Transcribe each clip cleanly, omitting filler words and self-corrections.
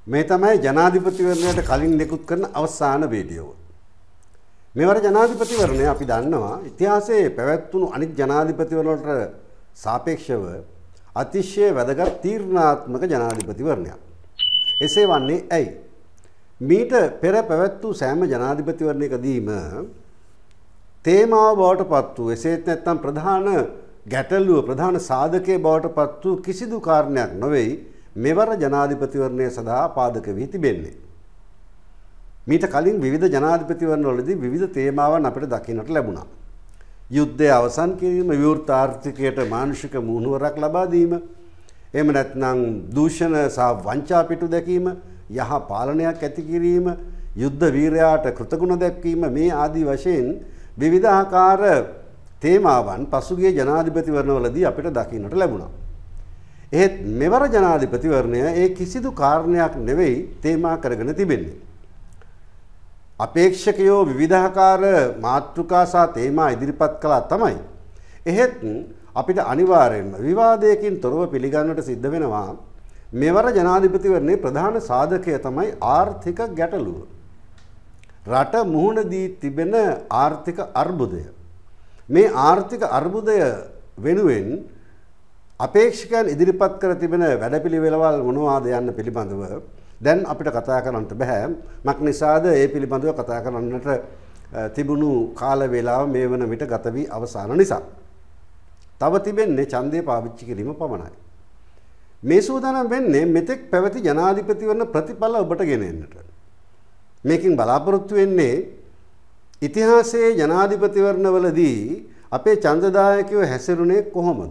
මේ තමයි ජනාධිපතිවරණයට කලින් නිකුත් කරන අවසාන වීඩියෝව. මෙවර ජනාධිපතිවරණය අපි දන්නවා ඉතිහාසයේ පැවැත්වුණු අනිත් ජනාධිපතිවරණවලට සාපේක්ෂව අතිශය වැදගත් තීරණාත්මක ජනාධිපතිවරණයක්. එසේ වන්නේ ඇයි? මීට පෙර පැවැත් වූ සෑම ජනාධිපතිවරණයකදීම තේමාව බවට පත් වූ එසේත් නැත්නම් ප්‍රධාන ගැටලුව ප්‍රධාන සාධකයේ බවට පත් වූ කිසිදු කාරණයක් නොවේ මෙවර ජනාධිපතිවරණය සඳහා පාදක වී තිබෙන්නේ. මීට කලින් විවිධ ජනාධිපතිවරණවලදී විවිධ තේමාවන් අපිට දකින්නට ලැබුණා. යුද්ධය අවසන් කිරීම, විවෘත ආර්ථිකයට මානුෂික මුහුණුවරක් ලබා දීම, එහෙම නැත්නම් දූෂණ සහ වංචා පිටු දැකීම, යහ පාලනයක් ඇති කිරීම, යුද්ධ වීරයාට කෘතගුණ දැක්වීම මේ ආදී වශයෙන් විවිධාකාර තේමාවන් පසුගිය ජනාධිපතිවරණවලදී අපිට දකින්නට ලැබුණා. එහෙත් මෙවර ජනාධිපතිවරණය ඒ කිසිදු කාරණයක් නෙවෙයි තේමා කරගෙන තිබෙන්නේ. අපේක්ෂකයෝ විවිධාකාර මාතෘකා සහ තේමා ඉදිරිපත් කළා තමයි. එහෙත් අපිට අනිවාර්යයෙන්ම විවාදයකින් තොරව පිළිගන්නට සිද්ධ වෙනවා මෙවර ජනාධිපතිවරණයේ ප්‍රධාන සාධකය තමයි ආර්ථික ගැටලුව. රට මුහුණ දී තිබෙන ආර්ථික අර්බුදය. මේ ආර්ථික අර්බුදය වෙනුවෙන් අපේක්ෂකයන් ඉදිරිපත් කර තිබෙන වැඩපිළිවෙළවල් මොනවාද යන්න පිළිබඳව දැන් අපිට කතා කරන්නට බෑ. මක් නිසාද ඒ පිළිබඳව කතා කරන්නට තිබුණු කාල වේලාව මේ වන විට ගත වී අවසන් නිසා. තව තිබෙන්නේ ඡන්දය පාවිච්චි කිරීම පමණයි. මේ සූදානම් වෙන්නේ මෙතෙක් පැවති ජනාධිපතිවරණ ප්‍රතිඵල ඔබට ගෙන එන්නට. මේකෙන් බලාපොරොත්තු වෙන්නේ ඉතිහාසයේ ජනාධිපතිවරණවලදී අපේ ඡන්දදායකයෝ හැසිරුණේ කොහොමද?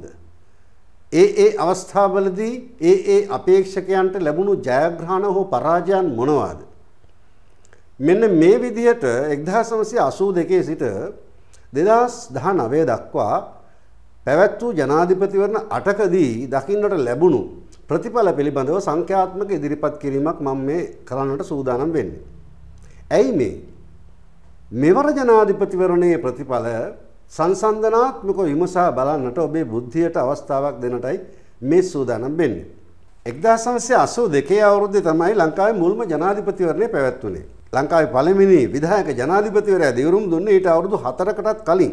ඒ අවස්ථාවලදී ඒ අපේක්ෂකයන්ට ලැබුණු ජයග්‍රහණ හෝ පරාජයන් මොනවාද? මෙන්න මේ විදිහට 1982 සිට 2019 දක්වා පැවැත් වූ ජනාධිපතිවරණ 8කදී දකින්නට ලැබුණු ප්‍රතිඵල පිළිබඳව සංඛ්‍යාත්මක ඉදිරිපත් කිරීමක් මම මේ කරන්නට සූදානම් වෙන්නේ. ඇයි මේ? මෙවර ජනාධිපතිවරණයේ ප්‍රතිඵල සංසන්දනාත්මකව විමසා බලන්නට ඔබේ බුද්ධියට අවස්ථාවක් දෙන්නටයි මේ සූදානම් වෙන්නේ. 1982 අවුරුද්දේ තමයි ලංකාවේ මුල්ම ජනාධිපතිවරණය පැවැත්වුණේ. ලංකාවේ පළවෙනි විධායක ජනාධිපතිවරයා දිවුරුම් දුන්නේ ඊට අවුරුදු 4කටත් කලින්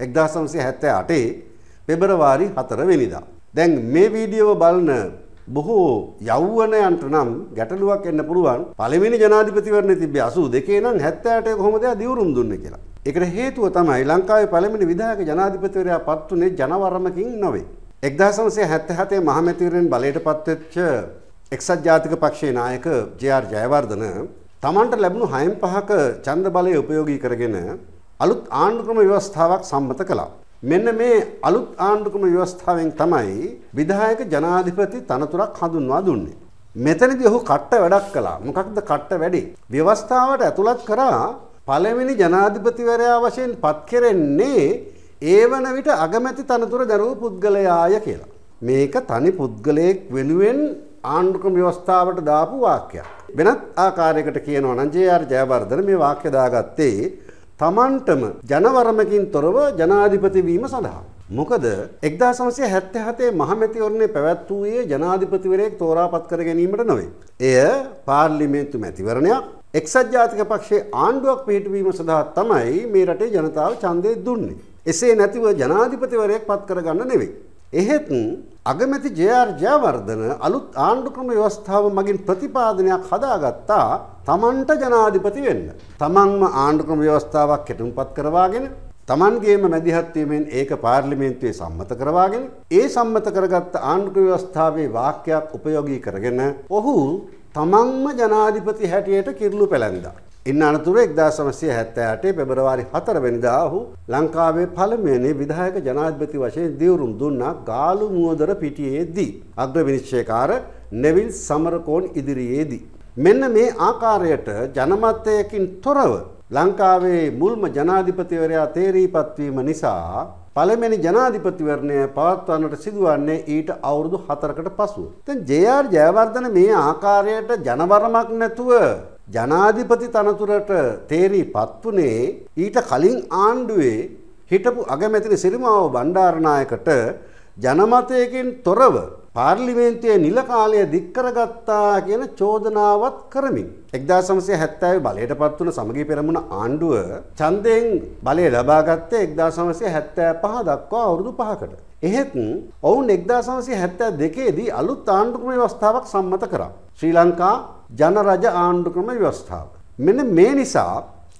1978 පෙබරවාරි 4 වෙනිදා. දැන් මේ වීඩියෝව බලන බොහෝ යෞවනයන්ට නම් ගැටලුවක් එන්න පුළුවන්. පළවෙනි ජනාධිපතිවරණය තිබ්බේ 82 නම් 78 කොහොමද දිවුරුම් දුන්නේ කියලා. ඒකට හේතුව තමයි ලංකාවේ පළවෙනි විධායක ජනාධිපතිවරයා පත් වුණේ ජනවරමකින් නොවේ. 1977 මහමැතිවරණයෙන් බලයට පත්වෙච්ච එක්සත් ජාතික පක්ෂයේ නායක ජේ.ආර්. ජයවර්ධන තමන්ට ලැබුණු 6/5ක ඡන්ද බලය උපයෝගී කරගෙන අලුත් ආණ්ඩුක්‍රම ව්‍යවස්ථාවක් සම්මත කළා. මෙන්න මේ අලුත් ආණ්ඩුක්‍රම ව්‍යවස්ථාවෙන් තමයි විධායක ජනාධිපති තනතුරක් හඳුන්වා දුන්නේ. මෙතනදී ඔහු කට්ට වැඩක් කළා. මොකක්ද කට්ට වැඩේ? ව්‍යවස්ථාවට ඇතුළත් කරා පළවෙනි ජනාධිපතිවරයා වශයෙන් පත් කෙරෙන්නේ ඒ වන විට අගමැති තනතුර දරූ පුද්ගලයාය කියලා. මේක තනි පුද්ගලයෙක් වෙනුවෙන් ආණ්ඩුක්‍රම ව්‍යවස්ථාවට දාපු වාක්‍යයක්. වෙනත් ආකාරයකට කියනවා නම් ජේ.ආර්. ජයවර්ධන මේ වාක්‍ය දාගත්තේ තමන්ටම ජනවරමකින් තොරව ජනාධිපති වීම සඳහා. මොකද 1977 මහමැතිවරණයේ පැවැත්වුවේ ජනාධිපතිවරයෙක් තෝරාපත් කර ගැනීමට නොවේ. එය පාර්ලිමේන්තු මැතිවරණයක්. එක්සත් ජාතික පක්ෂයේ ආණ්ඩුවක් පිහිටුවීම සඳහා තමයි මේ රටේ ජනතාව ඡන්දය දුන්නේ. එසේ නැතිව ජනාධිපතිවරයෙක් පත් කරගන්න නෙවෙයි. එහෙත් අගමැති ජේ.ආර්. ජයවර්ධන අලුත් ආණ්ඩුක්‍රම ව්‍යවස්ථාව මගින් ප්‍රතිපාදනයක් හදාගත්තා තමන්ට ජනාධිපති වෙන්න. තමන්ම ආණ්ඩුක්‍රම ව්‍යවස්ථාවක් කෙටුම්පත් කරවාගෙන තමන්ගේම මැදිහත් වීමෙන් ඒක පාර්ලිමේන්තුවේ සම්මත කරවාගෙන ඒ සම්මත කරගත්ත ආණ්ඩුක්‍රම ව්‍යවස්ථාවේ වාක්‍යයක් උපයෝගී කරගෙන ඔහු තමන්ම ජනාධිපති හැටියට කිරුළු පැලැන්දා. ඉන්න අනතුරු 1978 පෙබරවාරි 4 වෙනිදා ඔහු ලංකාවේ පළමුවෙනි විධායක ජනාධිපති වශයෙන් දිවුරුම් දුන්නා ගාලු මුවදර පිටියේදී අග්‍ර විනිශ්චයකාර නෙවිල් සමරකෝන් ඉදිරියේදී. මෙන්න මේ ආකාරයට ජනමතයකින් තොරව ලංකාවේ මුල්ම ජනාධිපතිවරයා තේරීපත් වීම නිසා පළවෙනි ජනාධිපතිවරණය පවත්වන්නට සිදුවන්නේ ඊට අවුරුදු 4කට පසුව. දැන් ජේ.ආර්. ජයවර්ධන මේ ආකාරයට ජනවරමක් නැතුව ජනාධිපති තනතුරට තේරීපත් වුණේ ඊට කලින් ආණ්ඩුවේ හිටපු අගමැතිනි සිරිමාවෝ බණ්ඩාරනායකට ජනමතයකින් තොරව පාර්ලිමේන්තුවේ නිල කාලය දික් කරගත්තා කියන චෝදනාවත් කරමින් 1970 බලයට පත් වුණ සමගී පෙරමුණ ආණ්ඩුව ඡන්දයෙන් බලය ලබා ගත්තේ 1975 දක්වා අවුරුදු 5කට. එහෙත් ඔවුන් 1972 දී අලුත් ආණ්ඩු ක්‍රම ව්‍යවස්ථාවක් සම්මත කරා. ශ්‍රී ලංකා ජනරජ ආණ්ඩු ක්‍රම ව්‍යවස්ථාව. මෙන්න මේ නිසා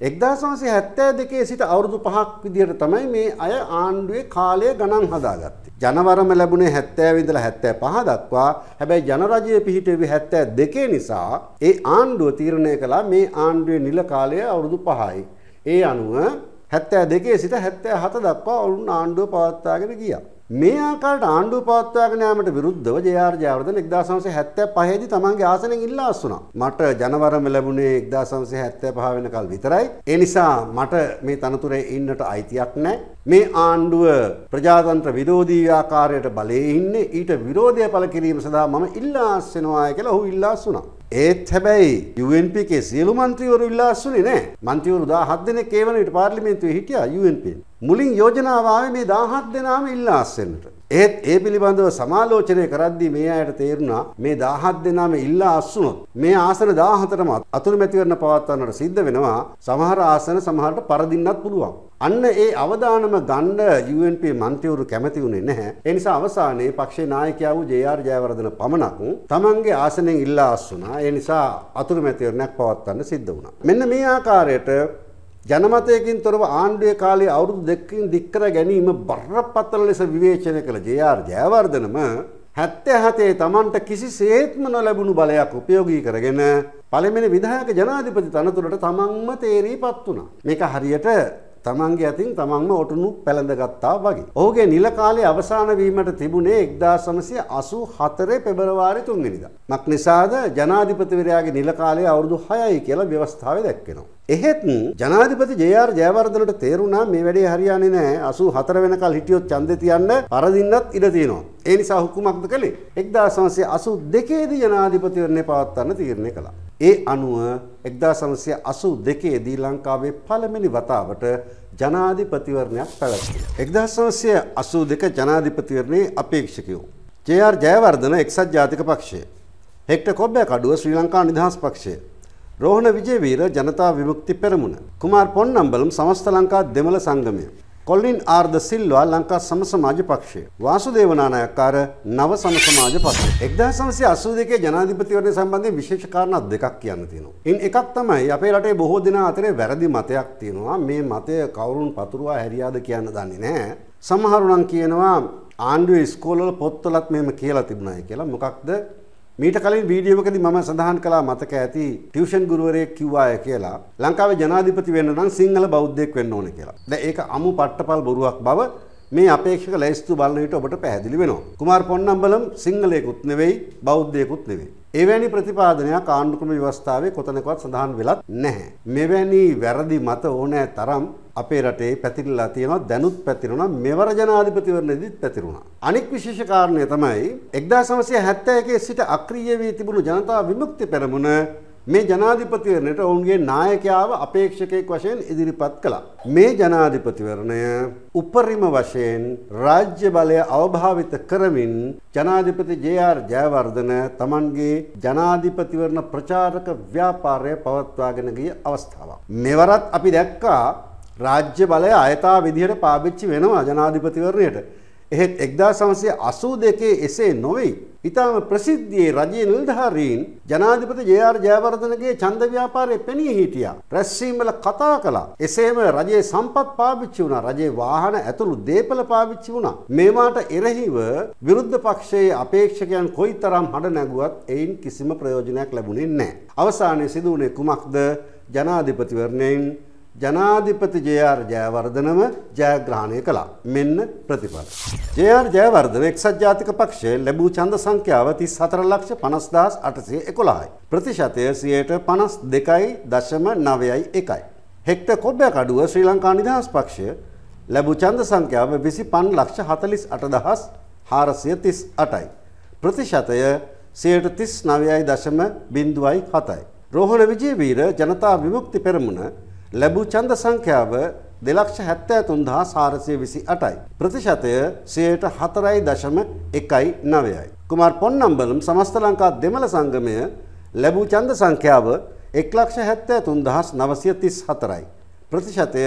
1972 සිට අවුරුදු 5ක් විදිහට තමයි මේ අය ආණ්ඩුවේ කාලය ගණන් හදාගත්තේ. ජනවරම ලැබුණේ 70 ඉඳලා 75 දක්වා. හැබැයි ජනරජය පිහිටුවේ 72 නිසා ඒ ආණ්ඩුව තීරණය කළා මේ ආණ්ඩුවේ නිල කාලය අවුරුදු 5යි. ඒ අනුව 72 සිට 77 දක්වා ඔවුන් ආණ්ඩුව පවත්වාගෙන ගියා. මේ ආකාරයට ආණ්ඩුව පවත්වාගෙන යාමට විරුද්ධව ජේ.ආර්. ජයවර්ධන 1975 දී තමන්ගේ ආසනයෙන් ඉල්ලා අස්සුණා. මට ජනවරම ලැබුණේ 1975 වෙනකල් විතරයි. ඒ නිසා මට මේ තනතුරේ ඉන්නට අයිතියක් නැහැ. මේ ආණ්ඩුව ප්‍රජාතන්ත්‍ර විරෝධී ආකාරයට බලයේ ඉන්නේ. ඊට විරෝධය පළ කිරීම සඳහා මම ඉල්ලා අස්සනවා කියලා ඔහු ඉල්ලා අස්සුණා. ඒත් හැබැයි UNP එකේ සියලු മന്ത്രിවරු ඉල්ලා අස්සුනේ නැහැ. മന്ത്രിවරු 17 දෙනෙක් ඒ වන විට පාර්ලිමේන්තුවේ හිටියා UNP. මුලින් යෝජනාව ආවේ මේ 17 දෙනාම ඉල්ලා අස්සෙන්නට. ඒත් ඒ පිළිබඳව සමාලෝචනය කරද්දී මේ අයට තේරුණා මේ 17 දෙනාම ඉල්ලා අස්සුනොත් මේ ආසන 17ටම අතුරු මැතිවරණ පවත්වන්නට සිද්ධ වෙනවා. සමහර ආසන සමහරට පරදින්නත් පුළුවන්. අන්න ඒ අවදානම ගන්න UNP මන්ත්‍රීවරු කැමති වුණේ නැහැ. ඒ නිසා අවසානයේ පක්ෂේ නායකයා වූ ජේ.ආර්. ජයවර්ධන පමණක් තමන්ගේ ආසනයෙන් ඉල්ලා අස්සුනා. ඒ නිසා අතුරු මැතිවරණයක් පවත්වන්න සිද්ධ වුණා. මෙන්න මේ ආකාරයට ජනමතයකින් තොරව ආණ්ඩුවේ කාලයේ අවුරුදු දෙකකින් දික් කර ගැනීම බරපතල ලෙස විවේචනය කළ ජේ.ආර්. ජයවර්ධනම 77 තමන්ට කිසිසේත්ම නොලැබුණු බලයක් උපයෝගී කරගෙන පළමුවෙනි විධායක ජනාධිපති තනතුරට තමන්ම තේරීපත් වුණා. මේක හරියට තමන්ගේ අතින් තමන්ම ඔටුනු පැලඳගත්තා වගේ. ඔහුගේ නිල කාලයේ අවසාන වීමට තිබුණේ 1984 පෙබරවාරි 3 වෙනිදා. මක් නිසාද ජනාධිපතිවරයාගේ නිල කාලය අවුරුදු 6යි කියලා ව්‍යවස්ථාවේ දැක්වෙනවා. එහෙත් ජනාධිපති ජේ.ආර්. ජයවර්ධනට තේරුණා මේ වැඩේ හරියන්නේ නැහැ. 84 වෙනකල් හිටියොත් ඡන්දේ තියන්න පරදින්නත් ඉඩ තියෙනවා. ඒ නිසා හුකුමක්ද කළේ 1982 දී ජනාධිපතිවරණය පවත්වන්න තීරණය කළා. ඒ අනුව 1982 දී ලංකාවේ පළවෙනි වතාවට ජනාධිපතිවරණයක් පැවැත්වුණා. 1982 ජනාධිපතිවරණයේ අපේක්ෂකයෝ ජේ.ආර්. ජයවර්ධන එක්සත් ජාතික පක්ෂය, හෙක්ටර් කොබ්බෑකඩුව ශ්‍රී ලංකා නිදහස් පක්ෂය, රෝහණ විජේවීර ජනතා විමුක්ති පෙරමුණ, කුමාර් පොන්නම්බලම් සමස්ත ලංකා දෙමළ සංගමය, කොලින් ආර් ද සිල්වා ලංකා සම සමාජ පක්ෂය, වාසුදේව නානායක්කාර නව සම සමාජ පක්ෂය. 1982 ජනාධිපතිවරණය සම්බන්ධයෙන් විශේෂ කාරණා දෙකක් කියන්න තියෙනවා. ඉන් එකක් තමයි අපේ රටේ බොහෝ දෙනා අතරේ වැරදි මතයක් තියෙනවා. මේ මතය කවුරුන් පතුරුවා හැරියාද කියන්න දන්නේ නැහැ. සමහරු නම් කියනවා ආණ්ඩුවේ ඉස්කෝලවල පොත්වලත් මෙහෙම කියලා තිබුණායි කියලා. මොකක්ද? මීට කලින් වීඩියෝ එකදී මම සඳහන් කළා මතක ඇති ටියුෂන් ගුරුවරයෙක් කිව්වාය කියලා ලංකාවේ ජනාධිපති වෙන්න නම් සිංහල බෞද්ධයෙක් වෙන්න ඕනේ කියලා. දැන් ඒක අමු පට්ටපල් බොරුවක් බව මේ අපේක්ෂක ලැයිස්තු බලන විට ඔබට පැහැදිලි වෙනවා. කුමාර් පොන්නම්බලම් සිංහලයෙකුත් නෙවෙයි බෞද්ධයෙකුත් නෙවෙයි. එවැනි ප්‍රතිපාදනයක් ආණ්ඩු ක්‍රම ව්‍යවස්ථාවේ කොතනකවත් සඳහන් වෙලත් නැහැ. මෙවැනි වැරදි මත ඕනෑ තරම් අපේ රටේ පැතිරලා තියෙනවා. දැනුත් පැතිරුණා. මෙවර ජනාධිපතිවරණයේදීත් පැතිරුණා. අනෙක් විශේෂ කාරණය තමයි 1971 සිට අක්‍රීය වී තිබුණු ජනතා විමුක්ති පෙරමුණ මේ ජනාධිපතිවරණයට ඔවුන්ගේ නායකයාව අපේක්ෂකයෙක් වශයෙන් ඉදිරිපත් කළා. මේ ජනාධිපතිවරණය උපරිම වශයෙන් රාජ්‍ය බලය අවභාවිත කරමින් ජනාධිපති ජේ.ආර්. ජයවර්ධන තමන්ගේ ජනාධිපතිවරණ ප්‍රචාරක ව්‍යාපාරය පවත්වාගෙන ගිය අවස්ථාවක්. මෙවරත් අපි දැක්කා රාජ්‍ය බලය අයථා විදිහට පාවිච්චි වෙනවා ජනාධිපතිවරණයට. එහෙත් 1982 එසේ නොවේ. ඊටම ප්‍රසිද්ධියේ රජයේ නිලධාරීන් ජනාධිපති ජේ.ආර්. ජයවර්ධනගේ ඡන්ද ව්‍යාපාරයේ පෙනී හිටියා. රැස්වීම වල කතා කළා. එසේම රජයේ සම්පත් පාවිච්චි වුණා. රජයේ වාහන ඇතුළු දේපල පාවිච්චි වුණා. මේවාට එරෙහිව විරුද්ධ පක්ෂයේ අපේක්ෂකයන් කොයිතරම් හඬ නැගුවත් එයින් කිසිම ප්‍රයෝජනයක් ලැබුණේ නැහැ. අවසානයේ සිදු වුණේ කුමක්ද? ජනාධිපතිවරණයෙන් ජනාධිපති ජේ.ආර්. ජයවර්ධනම ජයග්‍රහණය කළා. මෙන්න ප්‍රතිඵල. ජේ.ආර්. ජයවර්ධන එක්සත් ජාතික පක්ෂය ලැබූ ඡන්ද සංඛ්‍යාව 34,50,811යි. ප්‍රතිශතය 52.91යි. හෙක්ටර් කොබ්බෑකඩුව ශ්‍රී ලංකා නිදහස් පක්ෂය ලැබූ ඡන්ද සංඛ්‍යාව 25,48,438යි. ප්‍රතිශතය 39.07යි. රෝහණ විජේවීර ජනතා විමුක්ති පෙරමුණ ලැබූ ඡන්ද සංඛ්‍යාව 2,73,428යි. ප්‍රතිශතය 4.19යි. කුමාර් පොන්නම්බලම් සමස්ත ලංකා දෙමළ සංගමය ලැබූ ඡන්ද සංඛ්‍යාව 1,73,934යි. ප්‍රතිශතය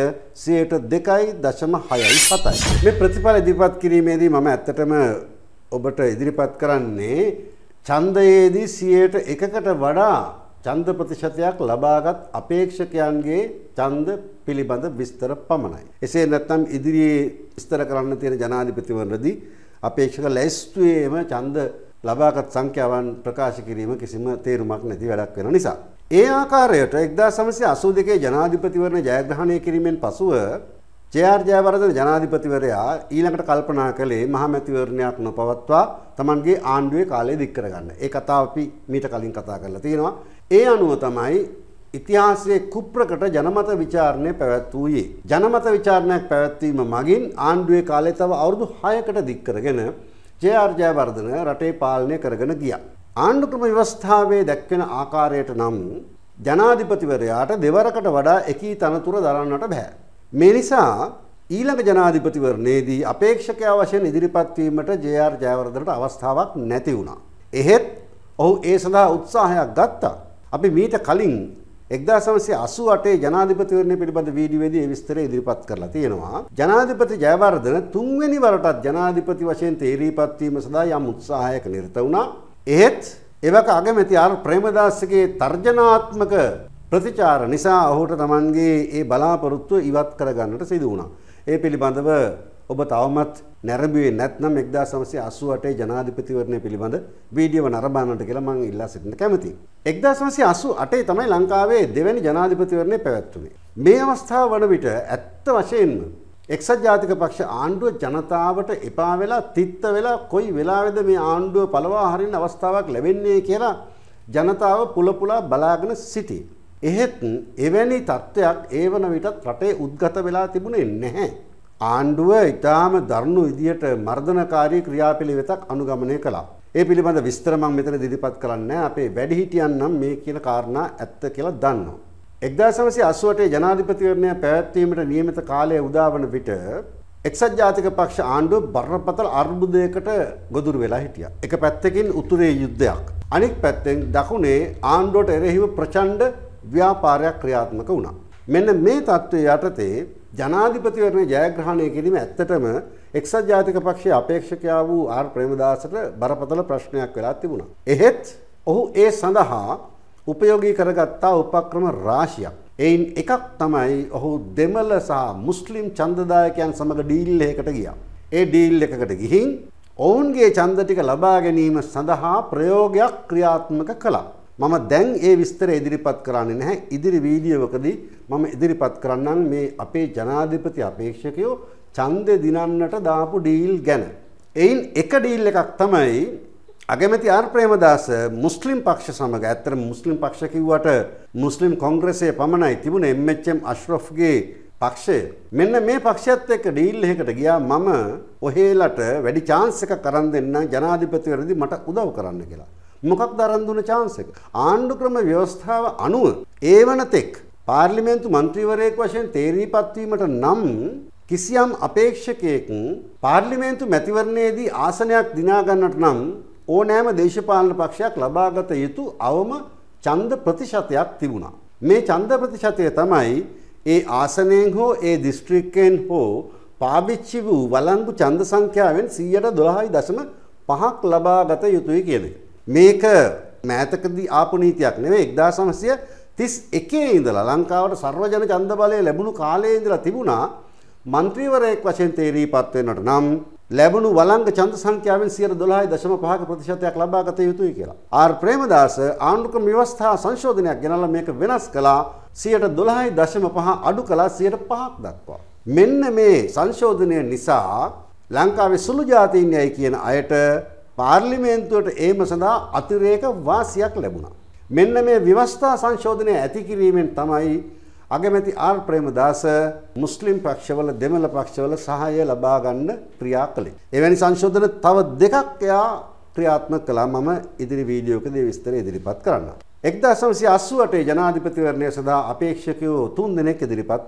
2.6.7යි. මේ ප්‍රතිඵල ඉදිරිපත් කිරීමේදී මම ඇත්තටම ඔබට ඉදිරිපත් කරන්නේ ඡන්දයේදී 100%කට වඩා ඡන්ද ප්‍රතිශතයක් ලබාගත් අපේක්ෂකයන්ගේ ඡන්ද පිළිබඳ විස්තර පමණයි. එසේ නැත්නම් ඉදිරියේ විස්තර කරන්න තියෙන ජනාධිපතිවරණදී අපේක්ෂක ලැයිස්තුවේම ඡන්ද ලබාගත් සංඛ්‍යාවන් ප්‍රකාශ කිරීම කිසිම තේරුමක් නැති වැඩක් වෙන නිසා. ඒ ආකාරයට 1982 ජනාධිපතිවරණ ජයග්‍රහණය කිරීමෙන් පසුව ජේ.ආර්. ජයවර්ධන ජනාධිපතිවරයා ඊළඟට කල්පනා කළේ මහමැතිවරණයක් නොපවත්වා Tamanගේ ආණ්ඩුවේ කාලය දික් කරගන්න. ඒ කතාව අපි මීට කලින් කතා කරලා තියෙනවා. ඒ අනුව තමයි ඉතිහාසයේ කුප්‍රකට ජනමත විචාරණය පැවැත්වුවේ. ජනමත විචාරණයක් පැවැත්වීම මගින් ආණ්ඩුවේ කාලය තව අවුරුදු 6කට දික් කරගෙන ජේ.ආර්. ජයවර්ධන රටේ පාලනය කරගෙන ගියා. ආණ්ඩු ක්‍රම ව්‍යවස්ථාවේ දැක්වෙන ආකාරයට නම් ජනාධිපතිවරයාට දෙවරකට වඩා එකී තනතුර දරන්නට බෑ. මේ නිසා ඊළඟ ජනාධිපතිවරණයේදී අපේක්ෂකයා වශයෙන් ඉදිරිපත් වීමට ජේ.ආර්. ජයවර්ධනට අවස්ථාවක් නැති වුණා. එහෙත් ඔහු ඒ සඳහා උත්සාහයක් ගත්තා. අපි මීට කලින් 1988 ජනාධිපතිවරණය පිළිබඳ වීඩියෝවේදී ඒ විස්තරය ඉදිරිපත් කරලා තියෙනවා. ජනාධිපති ජයවර්ධන තුන්වෙනි වරටත් ජනාධිපති වශයෙන් තේරීපත් වීම සඳහා යම් උත්සාහයක නිරත වුණා. එහෙත් එවක අගමැති ආර් ප්‍රේමදාසගේ තර්ජනාත්මක ප්‍රතිචාර නිසා ඔහුට Tamanගේ ඒ බලාපොරොත්තුව ඉවත් කරගන්නට සිදු වුණා. ඒ පිළිබඳව ඔබ තවමත් නැරඹුවේ නැත්නම් 1988 ජනාධිපතිවරණය පිළිබඳ වීඩියෝව නරඹන්නට කියලා මම ඉල්ලා සිටින්න කැමතියි. 1988 තමයි ලංකාවේ දෙවැනි ජනාධිපතිවරණය පැවැත්වුනේ. මේ අවස්ථාව වන විට ඇත්ත වශයෙන්ම එක්සත් ජාතික පක්ෂ ආණ්ඩුව ජනතාවට එපා වෙලා තිත්ත වෙලා කොයි වෙලාවෙද මේ ආණ්ඩුව පළවා හරින්න අවස්ථාවක් ලැබෙන්නේ කියලා ජනතාව පුලපුලා බලාගෙන සිටී. එහෙත් එවැනි තත්ත්වයක් ඒ වන විටත් රටේ උද්ගත වෙලා තිබුණේ නැහැ. ආණ්ඩුව ඊටාම දරුණු විදියට මර්ධනකාරී ක්‍රියාපිළිවෙතක් අනුගමනය කළා. ඒ පිළිබඳ විස්තර මම මෙතන ඉදිරිපත් කරන්නේ නැහැ. අපේ වැඩිහිටියන් නම් මේ කියන කාරණා ඇත්ත කියලා දන්නවා. 1988 ජනාධිපතිවරණය පැවැත්වීමට නියමිත කාලය උදා වන විට එක්සත් ජාතික පක්ෂ ආණ්ඩුව බරපතල අර්බුදයකට ගොදුරු වෙලා හිටියා. එක පැත්තකින් උතුරේ යුද්ධයක්, අනෙක් පැත්තෙන් දකුණේ ආණ්ඩුවට එරෙහිව ප්‍රචණ්ඩ ව්‍යාපාරයක් ක්‍රියාත්මක වුණා. මෙන්න මේ තත්ත්වයේ යටතේ ජනාධිපතිවරණය ජයග්‍රහණය කිරීම ඇත්තටම එක්සත් ජාතික පක්ෂයේ අපේක්ෂකයා වූ ආර් ප්‍රේමදාසට බරපතල ප්‍රශ්නයක් වෙලා තිබුණා. එහෙත් ඔහු ඒ සඳහා උපයෝගී කරගත්තා උපක්‍රම රාශියක්. එයින් එකක් තමයි ඔහු දෙමළ සහ මුස්ලිම් ඡන්දදායකයන් සමග ඩීල් එකකට ගියා. ඒ ඩීල් එකකට ගිහින් ඔවුන්ගේ ඡන්ද ටික ලබා ගැනීම සඳහා ප්‍රයෝගයක් ක්‍රියාත්මක කළා. මම දැන් ඒ විස්තර ඉදිරිපත් කරන්නේ නැහැ. ඉදිරි වීඩියෝවකදී මම ඉදිරිපත් කරන්නම් මේ අපේ ජනාධිපති අපේක්ෂකයෝ ඡන්දේ දිනන්නට දාපු ඩීල් ගැන. එයින් එක ඩීල් එකක් තමයි අගමැති ආර් ප්‍රේමදාස මුස්ලිම් පක්ෂ සමග, ඇත්තටම මුස්ලිම් පක්ෂ කිව්වට මුස්ලිම් කොංග්‍රසයේ පමණයි තිබුණේ, එම්.එච්.එම් අෂ්රෆ්ගේ පක්ෂය. මෙන්න මේ පක්ෂයත් එක්ක ඩීල් එකකට ගියා මම ඔහෙලට වැඩි chance එකක් අරන් දෙන්න ජනාධිපතිවරණදී මට උදව් කරන්න කියලා. මොකක්ද අරන් දුන්න chance එක? ආණ්ඩු ක්‍රම ව්‍යවස්ථාව අනුව ඒවනතෙක් පාර්ලිමේන්තු මන්ත්‍රීවරයෙක් වශයෙන් තේරීපත් වීමට නම් කිසියම් අපේක්ෂකයෙක් පාර්ලිමේන්තු මැතිවරණයේදී ආසනයක් දිනා ගන්නට නම් ඕනෑම දේශපාලන පක්ෂයක් ලබාගත යුතු අවම ඡන්ද ප්‍රතිශතයක් තිබුණා. මේ ඡන්ද ප්‍රතිශතය තමයි ඒ ආසනයෙන් හෝ ඒ දිස්ත්‍රික්කයෙන් හෝ පාවිච්චි වූ වළංගු ඡන්ද සංඛ්‍යාවෙන් 12.5ක් ලබාගත යුතුයි කියන එක. මේක මෑතකදී ආපු නීතියක් නෙවෙයි. 1931 ඉඳලා ලංකාවට සර්වජන ඡන්ද බලය ලැබුණු කාලයේ ඉඳලා තිබුණා මන්ත්‍රීවරයෙක් වශයෙන් තේරීපත් වෙන්නට නම් ලැබුණු වළංග ඡන්ද සංඛ්‍යාවෙන් 12.5ක ප්‍රතිශතයක් ලබාගත යුතුයි කියලා. ආර් ප්‍රේමදාස ආණ්ඩු ක්‍රම ව්‍යවස්ථා සංශෝධනයක් ගෙනල්ලා මේක වෙනස් කළා. 12.5 අඩු කළා 5ක් දක්වා. මෙන්න මේ සංශෝධනය නිසා ලංකාවේ සුළු ජාතීන්යයි කියන අයට පාර්ලිමේන්තුවට ඒම සඳහා අතිරේක වාසියක් ලැබුණා. මෙන්න මේ ව්‍යවස්ථා සංශෝධනය ඇති කිරීමෙන් තමයි අගමැති ආර් ප්‍රේමදාස මුස්ලිම් පක්ෂවල දෙමළ පක්ෂවල සහාය ලබා ගන්න ක්‍රියා කළේ. එවැනි සංශෝධන තව දෙකක් එයා ක්‍රියාත්මක කළා. මම ඉදිරි වීඩියෝකදී විස්තරය ඉදිරිපත් කරන්නම්. 1988 ජනාධිපතිවරණය සඳහා අපේක්ෂකයෝ 3 දෙනෙක් ඉදිරිපත් වුණා.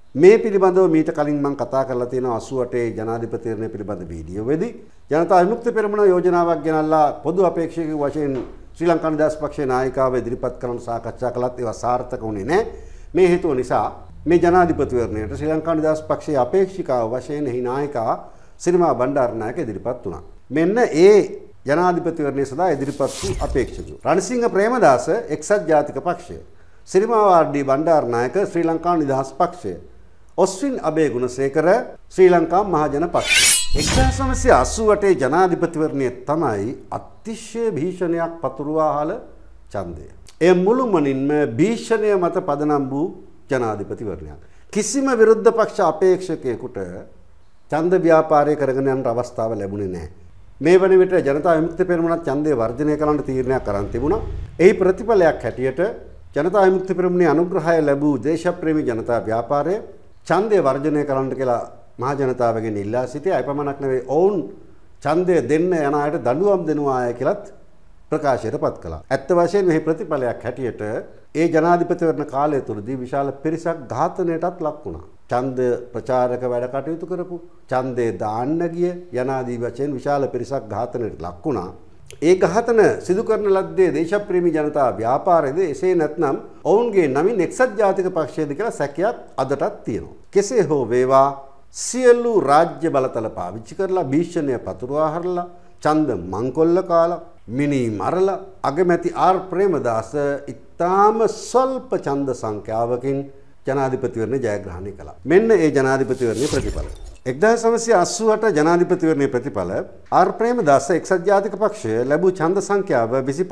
මේ පිළිබඳව මීට කලින් මම කතා කරලා තියෙනවා 88 ජනාධිපතිවරණය පිළිබඳ වීඩියෝවේදී ජනතා විමුක්ති පෙරමුණ යෝජනාවක් ගෙනල්ලා පොදු අපේක්ෂක වශයෙන් ශ්‍රී ලංකා නිදහස් පක්ෂයේ නායිකාව ඉදිරිපත් කරන සාකච්ඡා කළත් ඒවා සාර්ථක වුණේ නැහැ. මේ හේතුව නිසා මේ ජනාධිපතිවරණයට ශ්‍රී ලංකා නිදහස් පක්ෂයේ අපේක්ෂිකාව වශයෙන් එහි නායිකා සිරිමා බණ්ඩාරනායක ඉදිරිපත් වුණා. මෙන්න ඒ ජනාධිපතිවරණය සඳහා ඉදිරිපත් වූ අපේක්ෂකයෝ. රණසිංහ ප්‍රේමදාස එක්සත් ජාතික පක්ෂය, සිරිමා වාර්ඩි බණ්ඩාරනායක ශ්‍රී ලංකා නිදහස් පක්ෂය, ඔස්වින් අබේ ගුණසේකර ශ්‍රී ලංකා මහජන පක්ෂය. 1988 ජනාධිපතිවරණය තමයි අතිශය භීෂණයක් පතුරවාහල ඡන්දය. එය මුළුමනින්ම භීෂණය මත පදනම් වූ ජනාධිපතිවරණයක්. කිසිම විරුද්ධ පක්ෂ අපේක්ෂකයෙකුට ඡන්ද ව්‍යාපාරය කරගෙන යන්න අවස්ථාව ලැබුණේ නැහැ. මේ වන විට ජනතා විමුක්ති පෙරමුණත් ඡන්දය වර්ජනය කරන්න තීරණයක් කරන් තිබුණා. එහි ප්‍රතිඵලයක් හැටියට ජනතා විමුක්ති පෙරමුණේ අනුග්‍රහය ලැබූ දේශප්‍රේමී ජනතා ව්‍යාපාරය ඡන්දය වර්ජනය කරන්න කියලා මහ ජනතාවගෙන් ඉල්ලා සිටියා. එපමණක් නෙවෙයි ඔවුන් ඡන්දය දෙන්න යන අයට දඬුවම් දෙනවා කියලත් ප්‍රකාශයට පත් කළා. ඇත්ත වශයෙන්ම මේ ප්‍රතිඵලයක් හැටියට ඒ ජනාධිපතිවරණ කාලය තුලදී විශාල පිරිසක් ඝාතනයටත් ලක් වුණා. ඡන්ද ප්‍රචාරක වැඩ කටයුතු කරපු, ඡන්දේ දාන්න ගිය යනාදී වශයෙන් විශාල පිරිසක් ඝාතනයට ලක් වුණා. ඒ ඝාතන සිදු කරන ලද්දේ දේශප්‍රේමී ජනතා ව්‍යාපාරයේද එසේ නැත්නම් ඔවුන්ගේ නමින් එක්සත් ජාතික පක්ෂයේද කියලා සැකයක් අදටත් තියෙනවා. කෙසේ හෝ වේවා සියලු රාජ්‍ය බලතල පාවිච්චි කරලා භීෂණය පතුරවා හරලා ඡන්ද මංකොල්ල කාලා මිනි මරලා අගමැති ආර් ප්‍රේමදාස ඉතාම ස්වල්ප ඡන්ද සංඛ්‍යාවකින් ජනාධිපතිවරණය ජයග්‍රහණය කළා. මෙන්න ඒ ජනාධිපතිවරණයේ ප්‍රතිඵල. 1988 ජනාධිපතිවරණයේ ප්‍රතිඵල ආර් ප්‍රේමදාස එක්සත් ජාතික පක්ෂය ලැබූ ඡන්ද සංඛ්‍යාව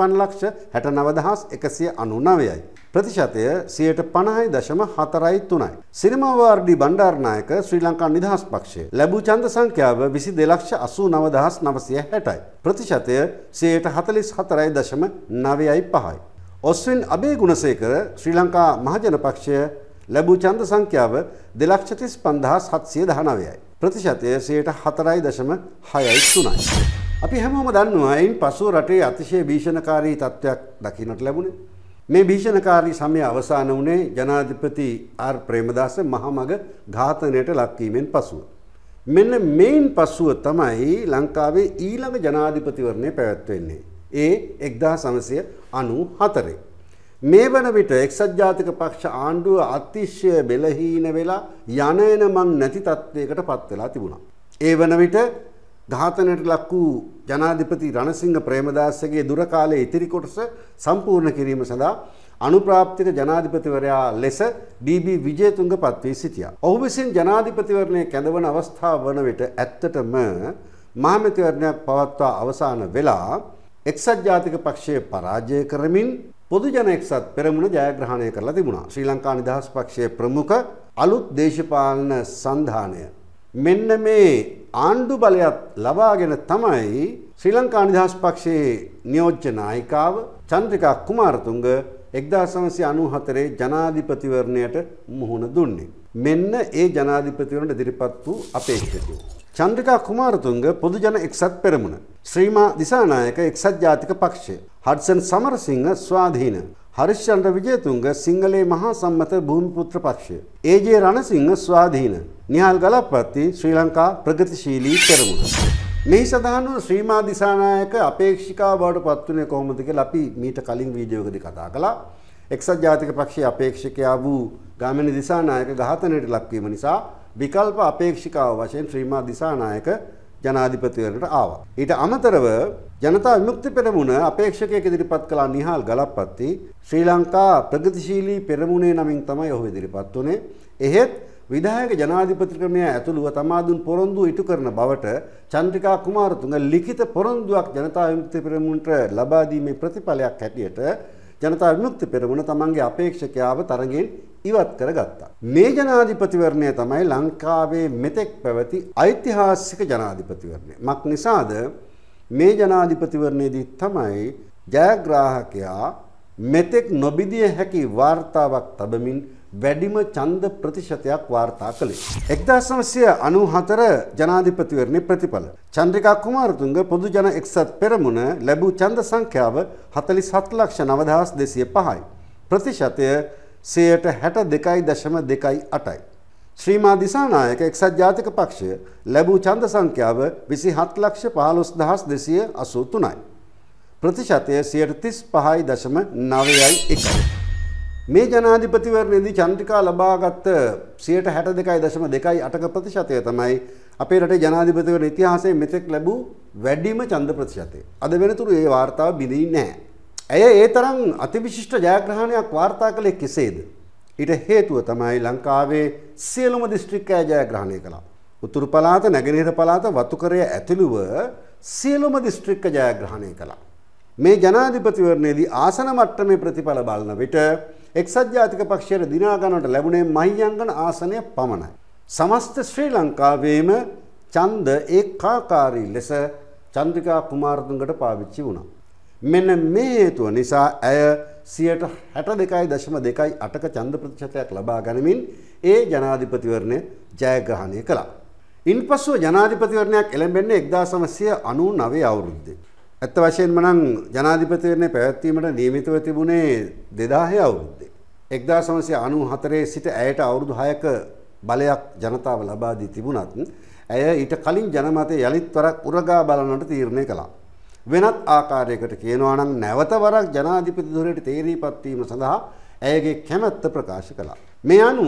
25,69,199යි. ප්‍රතිශතය 50.43යි. සිරිමා වාර්ඩි බණ්ඩාරනායක ශ්‍රී ලංකා නිදහස් පක්ෂය ලැබූ ඡන්ද සංඛ්‍යාව 22,89,960යි. ප්‍රතිශතය 44.95යි. ඔස්වින් අබේ ගුණසේකර ශ්‍රී ලංකා මහජන පක්ෂය ලැබූ ඡන්ද සංඛ්‍යාව 2,35,719යි. ප්‍රතිශතය 4.6.3යි. අපි හැමෝම දන්නවා අයින් පසුව රටේ අතිශය භීෂණකාරී තත්ත්වයක් දකින්නට ලැබුණේ. මේ භීෂණකාරී සමය අවසන් වුණේ ජනාධිපති ආර් ප්‍රේමදාස මහමග ඝාතනයට ලක්වීමෙන් පසුව. මෙන්න මේන් පසුව තමයි ලංකාවේ ඊළඟ ජනාධිපතිවරණය පැවැත්වෙන්නේ. ඒ 1994. මේ වන විට එක්සත් ජාතික පක්ෂ ආණ්ඩුව අතිශය බෙලහීන වෙලා යන එන මං නැති තත්වයකට පත් වෙලා තිබුණා. ඒ වන විට ඝාතනයට ලක් වූ ජනාධිපති රණසිංහ ප්‍රේමදාසගේ දුර කාලයේ ඉතිරි කොටස සම්පූර්ණ කිරීම සඳහා අනුප්‍රාප්තික ජනාධිපතිවරයා ලෙස ඩී.බී. විජේතුංග පත් වී සිටියා. ඔහු විසින් ජනාධිපතිවරණය කැඳවන අවස්ථාව වන විට ඇත්තටම මහමැතිවරණයක් පවත්වා අවසන් වෙලා එක්සත් ජාතික පක්ෂය පරාජය කරමින් පොදු ජන එක්සත් පෙරමුණ ජයග්‍රහණය කරලා තිබුණා. ශ්‍රී ලංකා නිදහස් පක්ෂයේ ප්‍රමුඛ අලුත් දේශපාලන සංධානය. මෙන්න මේ ආණ්ඩු බලයත් ලබාගෙන තමයි ශ්‍රී ලංකා නිදහස් පක්ෂයේ නියෝජ්‍ය නායිකාව චන්ද්‍රිකා කුමාරතුංග 1994 ජනාධිපතිවරණයට මුහුණ දුන්නේ. මෙන්න ඒ ජනාධිපතිවරණයට ඉදිරිපත් වූ අපේක්ෂකයෝ. චන්ද්‍රිකා කුමාරතුංග පොදු ජන එක්සත් පෙරමුණ, ශ්‍රීමා දිසානායක එක්සත් ජාතික පක්ෂය, හඩ්සන් සමරසිංහ ස්වාධීන, හරිශ්චන්ද්‍ර විජේතුංග සිංහලේ මහා සම්මත භූමිපුත්‍ර පක්ෂය, ඒ.ජේ. රණසිංහ ස්වාධීන, නිහාල් ගලප්පත්ති ශ්‍රී ලංකා ප්‍රගතිශීලී පෙරමුණ. මේ සඳහන් වූ ශ්‍රීමා දිසානායක අපේක්ෂිකාව බවට පත් වුණේ කොහොමද කියලා අපි මීට කලින් වීඩියෝකදී කතා කළා. එක්සත් ජාතික පක්ෂයේ අපේක්ෂකයා වූ ගාමිණී දිසානායක ඝාතනයට ලක්වීම නිසා විකල්ප අපේක්ෂිකාව වශයෙන් ශ්‍රීමා දිසානායක ජනාධිපතිවරණයට ආවා. ඊට අමතරව ජනතා විමුක්ති පෙරමුණ අපේක්ෂකයෙක් ඉදිරිපත් කළ නිහාල් ගලප්පත්ති ශ්‍රී ලංකා ප්‍රගතිශීලී පෙරමුණේ නමින් තමයි ඔහු ඉදිරිපත් වුණේ. එහෙත් විධායක ජනාධිපති ක්‍රමය ඇතුළුව තමා දුන් පොරොන්දුව ඉටු කරන බවට චන්ද්‍රිකා කුමාරතුංග ලිඛිත පොරොන්දුවක් ජනතා විමුක්ති පෙරමුණට ලබා දීමේ ප්‍රතිඵලයක් හැටියට ජනතා විමුක්ති පෙරමුණ තමන්ගේ අපේක්ෂකයාව තරගෙන් ඉවත් කරගත්තා. මේ ජනාධිපතිවරණය තමයි ලංකාවේ මෙතෙක් පැවති ඓතිහාසික ජනාධිපතිවරණය. මක් නිසාද මේ ජනාධිපතිවරණයේදී තමයි ජයග්‍රාහකයා මෙතෙක් නොබිදිය හැකි වාර්තාවක් තබමින් වැඩිම ඡන්ද ප්‍රතිශතයක් වාර්තා කළේ. 1994 ජනාධිපතිවරණයේ ප්‍රතිඵල. චන්ද්‍රිකා කුමාරතුංග පොදු ජන එක්සත් පෙරමුණ ලැබූ ඡන්ද සංඛ්‍යාව 47,09,205යි. ප්‍රතිශතය 62.28යි. ශ්‍රීමා දිසානායක එක්සත් ජාතික පක්ෂය ලැබූ ඡන්ද සංඛ්‍යාව 27,15,283යි. ප්‍රතිශතය 35.91යි. මේ ජනාධිපතිවරණයේදී චන්ද්‍රිකා ලබාගත් 62.28ක ප්‍රතිශතය තමයි අපේ රටේ ජනාධිපතිවරණ ඉතිහාසයේ මෙතෙක් ලැබූ වැඩිම ඡන්ද ප්‍රතිශතය. අද වෙනතුරු ඒ වාර්තාව බිඳී නැහැ. ඇය ඒ තරම් අතිවිශිෂ්ට ජයග්‍රහණයක් වාර්තා කළේ කෙසේද? ඊට හේතුව තමයි ලංකාවේ සියලුම දිස්ත්‍රික්කය ජයග්‍රහණය කළා. උතුරු පළාත, නැගෙනහිර පළාත, වතුකරය ඇතුළුව සියලුම දිස්ත්‍රික්ක ජයග්‍රහණය කළා. මේ ජනාධිපතිවරණයේදී ආසන මට්ටමේ ප්‍රතිඵල බලන විට එක්සත් ජාතික පක්ෂයට දිනා ගන්නට ලැබුණේ මහියංගන ආසනය පමණයි. සමස්ත ශ්‍රී ලංකාවේම ඡන්ද ඒකාකාරී ලෙස චන්ද්‍රිකා කුමාරතුංගට පාවිච්චි වුණා. මෙන්න මේ හේතුව නිසා ඇය 62.28ක ඡන්ද ප්‍රතිශතයක් ලබා ගනිමින් ඒ ජනාධිපතිවරණය ජයග්‍රහණය කළා. ඉන්පසුව ජනාධිපතිවරණයක් එළඹෙන්නේ 1999 අවුරුද්දේ. ඇත්ත වශයෙන්ම නම් ජනාධිපතිවරණය පැවැත්වීමට නියමිතව තිබුණේ 2000 අවුරුද්දේ. 1994 සිට ඇයට අවුරුදු 6ක බලයක් ජනතාව ලබා දී තිබුණත් ඇය ඊට කලින් ජනමතය යලිත් වරක් උරගා බලන්නට තීරණය කළා. වෙනත් ආකාරයකට කියනවා නම් නැවත වරක් ජනාධිපති ධුරයට තේරීපත් වීම සඳහා ඇයගේ කැමැත්ත ප්‍රකාශ කළා. මේ අනුව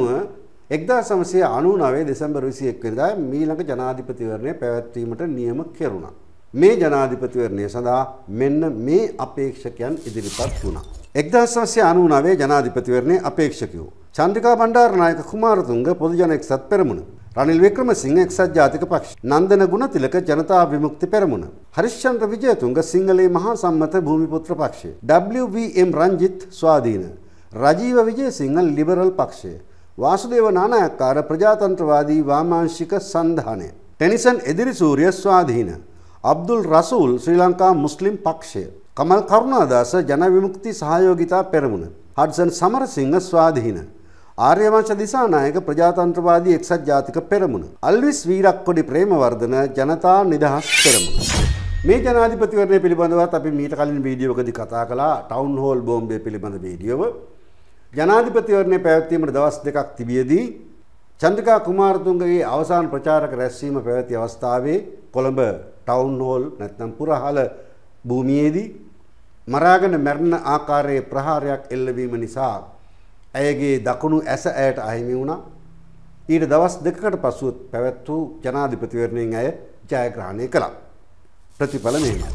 1999 දෙසැම්බර් 21 වෙනිදා මීළඟ ජනාධිපතිවරණය පැවැත්වීමට නියම කෙරුණා. මේ ජනාධිපතිවරණය සඳහා මෙන්න මේ අපේක්ෂකයන් ඉදිරිපත් වුණා. 1999 ජනාධිපතිවරණයේ අපේක්ෂකයෝ චන්ද්‍රිකා බණ්ඩාරනායක කුමාරතුංග පොදු ජන එක්සත් පෙරමුණ, රනිල් වික්‍රමසිංහ එක්සත් ජාතික පක්ෂ, නන්දන ගුණතිලක ජනතා විමුක්ති පෙරමුණ, හරිශ්චන්ද්‍ර විජයතුංග සිංහලේ මහා සම්මත භූමිපුත්‍ර පක්ෂය, WVM රංජිත් ස්වාධීන, රජීව විජයසිංහ ලිබරල් පක්ෂය, වාසුදේව නානායක්කාර ප්‍රජාතන්ත්‍රවාදී වාමාංශික සන්ධානය, ටෙනිසන් එදිරිසූරිය ස්වාධීන, අබ්දුල් රසූල් ශ්‍රී ලංකා මුස්ලිම් පක්ෂය, කමල් කරුණාදාස ජන විමුක්ති සහයෝගිතා පෙරමුණ, හඩ්සන් සමරසිංහ ස්වාධීන, ආර්යවංශ දිසානායක ප්‍රජාතන්ත්‍රවාදී එක්සත් ජාතික පෙරමුණ, අල්විස් වීරක්කොඩි ප්‍රේමවර්ධන ජනතා නිදහස් පෙරමුණ. මේ ජනාධිපතිවරණය පිළිබඳවත් අපි මීට කලින් වීඩියෝකදී කතා කළා. ටවුන් හෝල් බෝම්බය පිළිබඳ වීඩියෝව. ජනාධිපතිවරණය පැවැත්වීමට දවස් දෙකක් තිබියදී චන්ද්‍රිකා කුමාරතුංගගේ අවසාන ප්‍රචාරක රැස්වීම පැවැති අවස්ථාවේ කොළඹ ටවුන් හෝල් නැත්නම් පුරහල භූමියේදී මරාගෙන මැරෙන ආකාරයේ ප්‍රහාරයක් එල්ලවීම නිසා ඇයගේ දකුණු ඇස ඇයට අහිමි වුණා. ඊට දවස් දෙකකට පසුව පැවැත් වූ ජනාධිපතිවරණයෙන් ඇය ජයග්‍රහණය කළා. ප්‍රතිඵල මෙහෙමයි.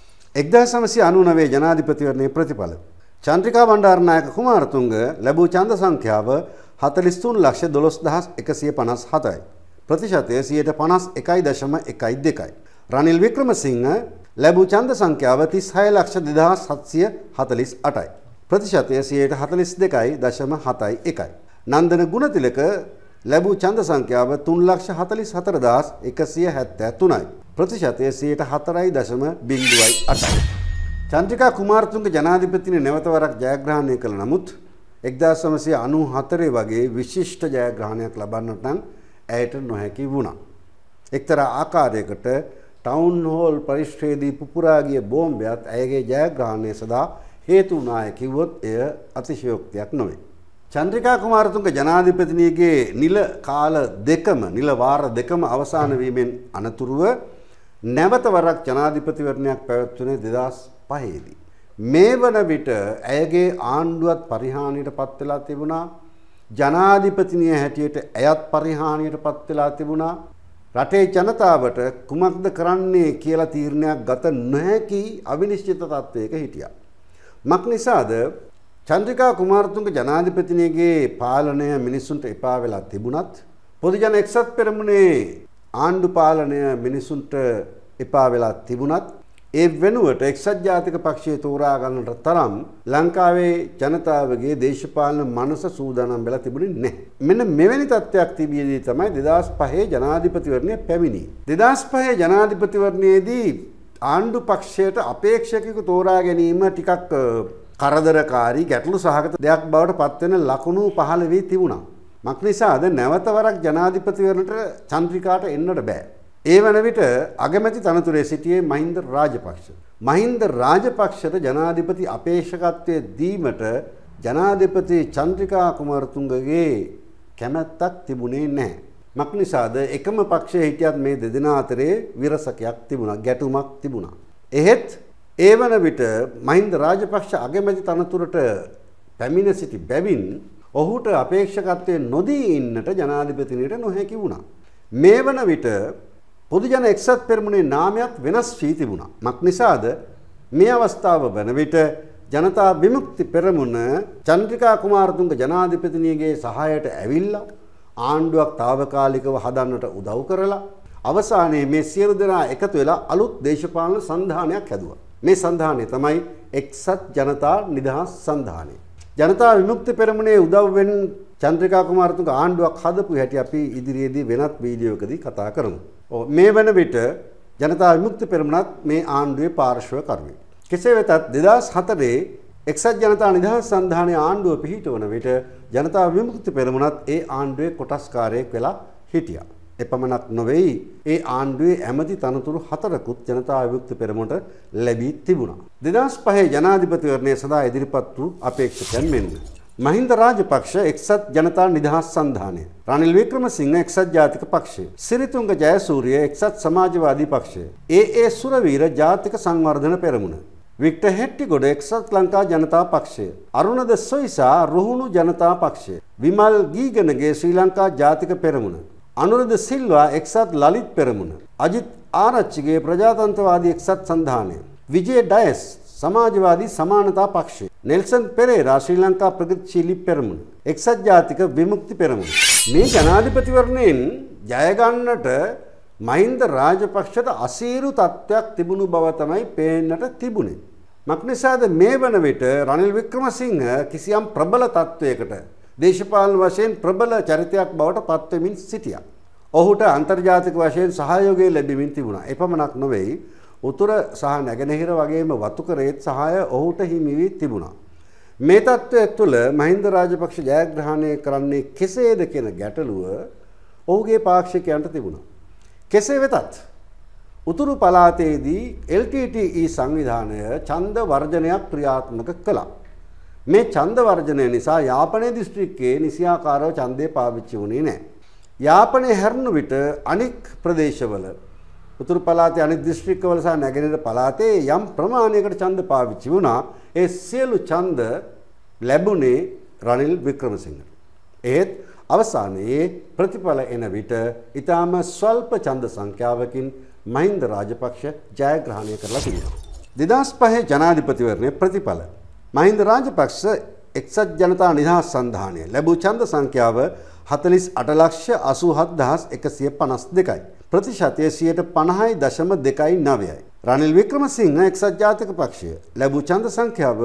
1999 ජනාධිපතිවරණයේ ප්‍රතිඵල. චන්ද්‍රිකා බණ්ඩාරනායක කුමාරතුංග ලැබූ ඡන්ද සංඛ්‍යාව 43,151,157යි. ප්‍රතිශතය 51.12%. රනිල් වික්‍රමසිංහ ලැබූ ඡන්ද සංඛ්‍යාව 36,02,748යි. ප්‍රතිශතය 42.71. නන්දන ගුණතිලක ලැබූ ඡන්ද සංඛ්‍යාව 3,44,173යි. ප්‍රතිශතය 4.08. චන්ද්‍රිකා කුමාරතුංග ජනාධිපතිනි නැවත වරක් ජයග්‍රහණය කළ නමුත් 1994 වගේ විශිෂ්ට ජයග්‍රහණයක් ලබන්නට නම් ඇයට නොහැකි වුණා. එක්තරා ආකාරයකට ටවුන් හෝල් පරිශ්‍රයේදී පුපුරා ගිය බෝම්බයත් ඇයගේ ජයග්‍රහණය සඳහා හේතු වුණාය කිව්වොත් එය අතිශයෝක්තියක් නොවේ. චන්ද්‍රිකා කුමාරතුංග ජනාධිපතිනියගේ නිල කාල දෙකම නිල වාර දෙකම අවසන් වීමෙන් අනතුරුව නැවත වරක් ජනාධිපතිවරණයක් පැවැත්වුණේ 2005 දී. මේ වන විට ඇයගේ ආණ්ඩුවත් පරිහානියට පත් වෙලා තිබුණා. ජනාධිපතිනිය හැටියට ඇයත් පරිහානියට පත් වෙලා තිබුණා. රටේ ජනතාවට කුමක්ද කරන්නේ කියලා තීරණයක් ගත නොහැකි අවිනිශ්චිත තත්වයක හිටියා. මක් නිසාද චන්ද්‍රිකා කුමාරතුංග ජනාධිපතිනියගේ පාලනය මිනිසුන්ට එපා වෙලා තිබුණත් පොදු ජන එක්සත් පෙරමුණේ ආණ්ඩු පාලනය මිනිසුන්ට එපා වෙලා තිබුණත් ඒ වෙනුවට එක්සත් ජාතික පක්ෂය තෝරා ගන්නට තරම් ලංකාවේ ජනතාවගේ දේශපාලන මනස සූදානම් වෙලා තිබුණේ නැහැ. මෙන්න මෙවැනි තත්ත්වයක් තිබියදී තමයි 2005 ජනාධිපතිවරණය පැමිණි. 2005 ජනාධිපතිවරණයේදී ආණ්ඩු පක්ෂයට අපේක්ෂකයෙකු තෝරා ගැනීම ටිකක් කරදරකාරී ගැටලු සහගත දෙයක් බවට පත්වෙන ලකුණු පහළ වී තිබුණා. මක් නිසාද නැවත වරක් ජනාධිපතිවරණයට චන්ද්‍රිකාට එන්නට බෑ. ඒ වන විට අගමැති තනතුරේ සිටියේ මහින්ද රාජපක්ෂ. මහින්ද රාජපක්ෂට ජනාධිපති අපේක්ෂකත්වයේ දීමට ජනාධිපති චන්ද්‍රිකා කුමාරතුංගගේ කැමැත්තක් තිබුණේ නැහැ. මක් නිසාද එකම පක්ෂයේ හිටියත් මේ දෙදෙනා අතරේ විරසකයක් තිබුණා, ගැටුමක් තිබුණා. එහෙත් ඒ වන විට මහින්ද රාජපක්ෂ අගමැති තනතුරට පැමිණ සිටි බැවින් ඔහුට අපේක්ෂකත්වයේ නොදී ඉන්නට ජනාධිපතිනියට නොහැකි වුණා. මේ වන විට පොදු ජන එක්සත් පෙරමුණේ නාමයක් වෙනස් වී තිබුණා. මක් නිසාද මේ අවස්ථාව වන විට ජනතා විමුක්ති පෙරමුණ චන්ද්‍රිකා කුමාරතුංග ජනාධිපතිනියගේ සහායට ඇවිල්ලා ආණ්ඩුවක් తాවකාලිකව හදන්නට උදව් කරලා අවසානයේ මේ සියලු දෙනා එකතු වෙලා අලුත් දේශපාලන සන්ධානයක් හැදුවා. මේ සන්ධානය තමයි එක්සත් ජනතා නිදහස් සන්ධානය. ජනතා විමුක්ති පෙරමුණේ උදව්වෙන් චන්ද්‍රිකා කුමාරතුංග ආණ්ඩුවක් හදපු හැටි අපි ඉදිරියේදී වෙනත් වීඩියෝකදී කතා කරමු. මේ වන විට ජනතා විමුක්ති පෙරමුණත් මේ ආණ්ඩුවේ පාර්ශ්වකරුවෙක්. කෙසේ වෙතත් 2004 එක්සත් ජනතා නිදහස් සන්ධානයේ ආණ්ඩුව පිහිටවන විට ජනතා විමුක්ති පෙරමුණත් ඒ ආණ්ඩුවේ කොටස්කාරයෙක් වෙලා හිටියා. එපමණක් නොවේයි ඒ ආණ්ඩුවේ ඇමති තනතුරු 4කුත් ජනතා විමුක්ති පෙරමුණට ලැබී තිබුණා. 2005 ජනාධිපතිවරණය සඳහා ඉදිරිපත් වූ අපේක්ෂකයන් මෙන්න මහින්ද රාජපක්ෂ එක්සත් ජනතා නිදහස් සන්ධානය, රනිල් වික්‍රමසිංහ එක්සත් ජාතික පක්ෂය, සිරිතුංග ජයසූරිය එක්සත් සමාජවාදී පක්ෂය, ඒ සුරවීර ජාතික සංවර්ධන පෙරමුණ, වික්ටර් හෙට්ටිගොඩ එක්සත් ලංකා ජනතා පක්ෂය, අරුණද සොයිසා රුහුණු ජනතා පක්ෂය, විමල් ගීගනගේ ශ්‍රී ලංකා ජාතික පෙරමුණ, අනුරද සිල්වා එක්සත් ලලිත් පෙරමුණ, අජිත් ආරච්චිගේ ප්‍රජාතන්ත්‍රවාදී එක්සත් සන්ධානය, විජේ ඩයස් සමාජවාදී සමානතා පක්ෂය, නෙල්සන් පෙරේරා ශ්‍රී ලංකා ප්‍රගතිශීලී පෙරමුණ, එක්සත් ජාතික විමුක්ති පෙරමුණ. මේ ජනාධිපතිවරණයෙන් ජය ගන්නට මහින්ද රාජපක්ෂට අසීරු තත්ත්වයක් තිබුණු බව තමයි පේන්නට තිබුණේ. මක් නිසාද මේ වන විට රනිල් වික්‍රමසිංහ කිසියම් ප්‍රබල තත්ත්වයකට දේශපාලන වශයෙන් ප්‍රබල චරිතයක් බවට පත්වෙමින් සිටියා. ඔහුට අන්තර්ජාතික වශයෙන් සහයෝගය ලැබෙමින් තිබුණා. එපමණක් නොවේ උතුර සහ නැගෙනහිර වගේම වතුකරේත් සහාය ඔහුට හිමි වී තිබුණා. මේ තත්ත්වය තුළ මහින්ද රාජපක්ෂ ජයග්‍රහණය කරන්නේ කෙසේද කියන ගැටලුව ඔහුගේ පාක්ෂිකයන්ට තිබුණා. කෙසේ වෙතත් උතුරු පළාතේදී LTTE සංවිධානය ඡන්ද වර්ජනයක් ක්‍රියාත්මක කළා. මේ ඡන්ද වර්ජනය නිසා යාපනයේ දිස්ත්‍රික්කයේ නිසියාකාරව ඡන්දය පාවිච්චි වුණේ නැහැ. යාපනයේ හැරුණු විට අනික් ප්‍රදේශවල උතුරු පළාතේ අනිත් දිස්ත්‍රික්කවල සහ නැගෙනහිර පළාතේ යම් ප්‍රමාණයකට ඡන්ද පාවිච්චි වුණා. ඒ සියලු ඡන්ද ලැබුණේ රනිල් වික්‍රමසිංහට. ඒත් අවසානයේ ප්‍රතිඵල එන විට ඊටාම ස්වල්ප ඡන්ද සංඛ්‍යාවකින් මහින්ද රාජපක්ෂ ජයග්‍රහණය කරලා තිබෙනවා. 2005 ජනාධිපතිවරණයේ ප්‍රතිඵල මහින්ද රාජපක්ෂ එක්සත් ජනතා නිදහස් සන්ධානය ලැබූ ඡන්ද සංඛ්‍යාව 48,87,152යි. ප්‍රතිශතය 50.29යි. රනිල් වික්‍රමසිංහ එක්සත් ජාතික පක්ෂය ලැබූ ඡන්ද සංඛ්‍යාව